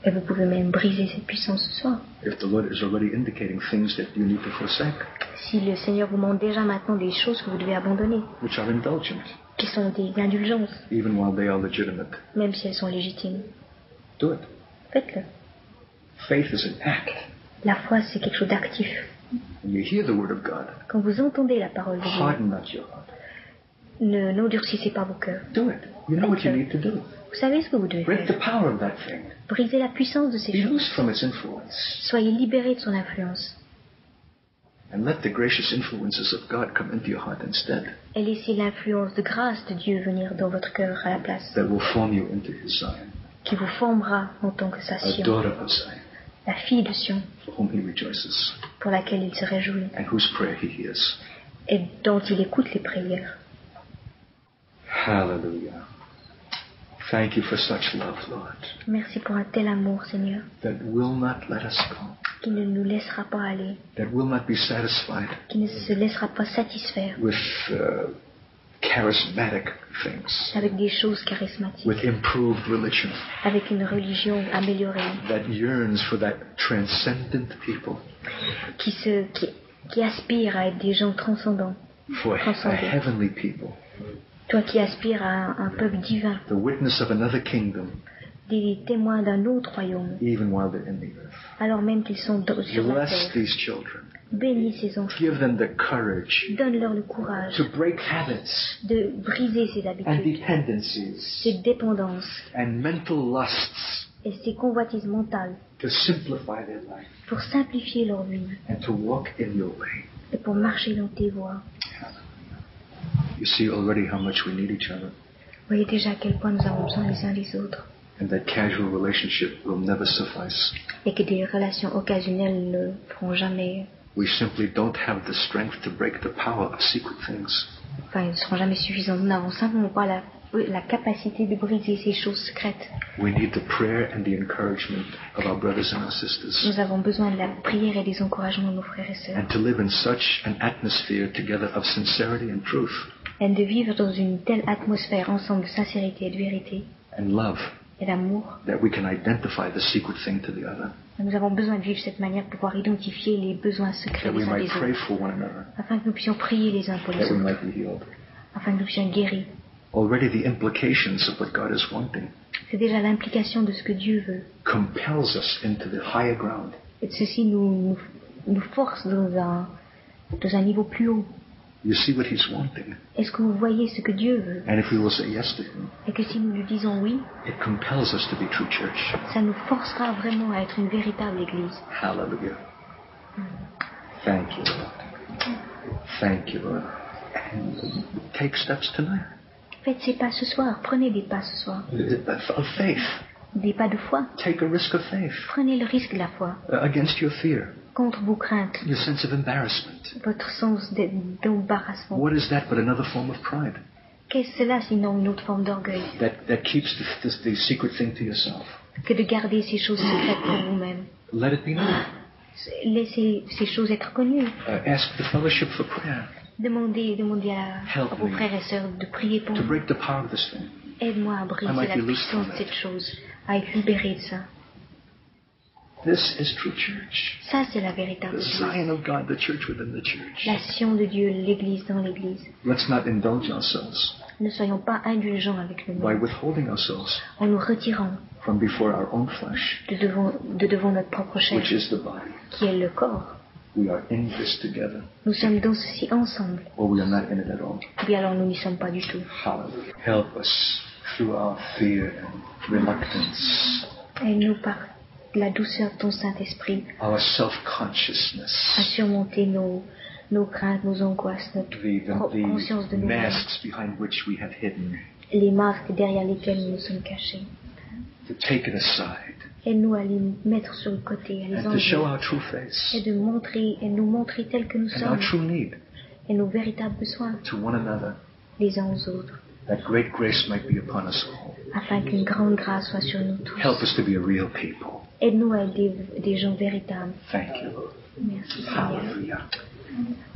S2: Et vous pouvez même briser cette puissance ce soir.
S1: If the Lord is already indicating things that you need to forsake,
S2: Si le Seigneur vous montre déjà maintenant des choses que vous devez abandonner,
S1: which are indulgent,
S2: qui sont des indulgences,
S1: even while they are legitimate,
S2: même si elles sont légitimes,
S1: do it.
S2: faites-le.
S1: Faith is an act.
S2: La foi, c'est quelque chose d'actif.
S1: When you hear the word of God,
S2: Quand vous entendez la parole de Dieu,
S1: harden not your heart.
S2: ne n'endurcissez pas vos cœurs.
S1: Do it. You know what you need to do.
S2: Vous savez ce que vous devez
S1: Break the
S2: faire.
S1: power of that thing.
S2: Brisez la puissance de ces
S1: Be
S2: choses.
S1: loose from its influence.
S2: Soyez libérés de son influence.
S1: And let the gracious influences of God come into your heart instead.
S2: Et laissez l'influence de grâce de Dieu venir dans votre cœur à la place,
S1: That will form you into His Zion.
S2: qui vous formera en tant que sa
S1: A
S2: Sion,
S1: daughter of Zion,
S2: la fille de Sion,
S1: for whom He rejoices.
S2: pour laquelle il se réjouit
S1: And whose prayer He hears.
S2: et dont il écoute les prières.
S1: Hallelujah. Thank you for such love, Lord.
S2: Merci pour un tel amour, Seigneur,
S1: That will not let us go.
S2: qui ne nous laissera pas aller,
S1: That will not be satisfied
S2: qui ne se laissera pas satisfaire
S1: with uh, charismatic things.
S2: avec des choses charismatiques,
S1: With improved religion.
S2: avec une religion améliorée,
S1: That yearns for that transcendent people.
S2: qui, se, qui, qui aspire à être des gens transcendants.
S1: For a
S2: Transcendent.
S1: heavenly people.
S2: Toi qui aspires à un, un peuple divin,
S1: The witness of another kingdom.
S2: des témoins d'un autre royaume,
S1: Even while they're in the earth.
S2: alors même qu'ils sont dans- sur la
S1: Bless
S2: terre.
S1: these children.
S2: Bénis ces enfants,
S1: Give them the courage
S2: donne-leur le courage
S1: to break habits
S2: de briser ces
S1: and
S2: habitudes,
S1: dependencies
S2: ces dépendances
S1: and mental lusts
S2: et ces convoitises mentales
S1: to simplify their life
S2: pour simplifier leur vie
S1: and to walk in your way.
S2: et pour marcher dans tes voies.
S1: You see already how much we need each other,
S2: Vous voyez déjà à quel point nous avons besoin les uns des autres
S1: and that casual relationship will never suffice.
S2: et que des relations occasionnelles ne feront jamais,
S1: We simply don't have the strength to break the power of secret things.
S2: enfin, elles ne seront jamais suffisantes. Nous n'avons simplement pas la, la capacité de briser ces choses secrètes.
S1: We need the prayer and the encouragement of our brothers and our sisters,
S2: Nous avons besoin de la prière et des encouragements de nos frères et sœurs
S1: and to live in such an atmosphere together of sincerity and truth
S2: et de vivre dans une telle atmosphère ensemble de sincérité et de vérité
S1: and love
S2: et d'amour.
S1: that we can identify the secret thing to the other,
S2: Nous avons besoin de vivre cette manière pour pouvoir identifier les besoins secrets
S1: that we
S2: des uns
S1: might
S2: des
S1: pray
S2: autres,
S1: for one another,
S2: afin que nous puissions prier les uns pour les
S1: that we
S2: autres,
S1: might be healed.
S2: afin que nous puissions être guéris.
S1: Already the implications of what God is wanting
S2: C'est déjà l'implication de ce que Dieu veut.
S1: compels us into the higher ground.
S2: Et ceci nous, nous, nous force dans un, dans un niveau plus haut.
S1: You see what He's wanting.
S2: Est-ce que vous voyez ce que Dieu veut?
S1: And if we will say yes to Him,
S2: Et que si nous lui disons oui,
S1: it compels us to be true church.
S2: ça nous forcera vraiment à être une véritable Église.
S1: Hallelujah. Thank you, Lord. Thank you, Lord. And take steps tonight
S2: Faites ces pas ce soir, prenez des pas ce soir,
S1: of faith.
S2: des pas de foi.
S1: Take a risk of faith
S2: Prenez le risque de la foi
S1: uh, against your fear,
S2: contre vos craintes,
S1: your sense of embarrassment.
S2: votre sens de- d'embarrassement.
S1: What is that but another form of pride
S2: Qu'est-ce cela sinon une autre forme d'orgueil
S1: that, that keeps the, the, the secret thing to yourself?
S2: que de garder ces choses secrètes pour vous-même?
S1: Let it be known.
S2: Laissez ces choses être connues.
S1: Uh, ask the fellowship for prayer
S2: Demandez, demandez à,
S1: Help
S2: à vos
S1: me.
S2: frères et sœurs de prier pour
S1: to
S2: vous.
S1: break the power of this thing.
S2: Aide-moi à
S1: I
S2: briser
S1: might
S2: la
S1: be loose
S2: puissance
S1: from
S2: de
S1: it.
S2: cette chose, à être libéré de ça.
S1: This is true church.
S2: Ça, c'est la véritable
S1: The
S2: Église.
S1: Zion of God, the church within the church.
S2: La Sion de Dieu, l'Église dans l'Église.
S1: Let's not indulge ourselves
S2: Ne soyons pas indulgents avec le
S1: by
S2: monde,
S1: withholding ourselves
S2: en nous retirant
S1: from before our own flesh,
S2: de devant, de devant notre propre chair,
S1: which is the body.
S2: qui est le corps.
S1: We are in this together,
S2: Nous sommes dans ceci ensemble,
S1: or we are not in it at all.
S2: ou bien alors nous n'y sommes pas du tout.
S1: Hallelujah. Help us through our fear and reluctance,
S2: Aide-nous par la douceur de ton Saint-Esprit
S1: our
S2: à
S1: self-consciousness,
S2: surmonter nos, nos craintes, nos angoisses, notre
S1: the, the,
S2: pro- conscience de
S1: the
S2: nous-mêmes,
S1: masks behind which we have hidden,
S2: les marques derrière lesquelles nous nous sommes cachés.
S1: to take it aside
S2: Aide-nous à les mettre sur le côté, à les
S1: and to show
S2: enlever,
S1: our true face
S2: et de montrer, et nous montrer tels que nous
S1: and our
S2: sommes,
S1: true need
S2: et nos véritables besoins
S1: to one another,
S2: les uns aux autres,
S1: that great grace might be upon us all.
S2: afin qu'une grande grâce soit sur nous tous.
S1: Help us to be a real people.
S2: Aide-nous à être des, des gens véritables.
S1: Thank you, Lord.
S2: Merci Seigneur.
S1: Hallelujah.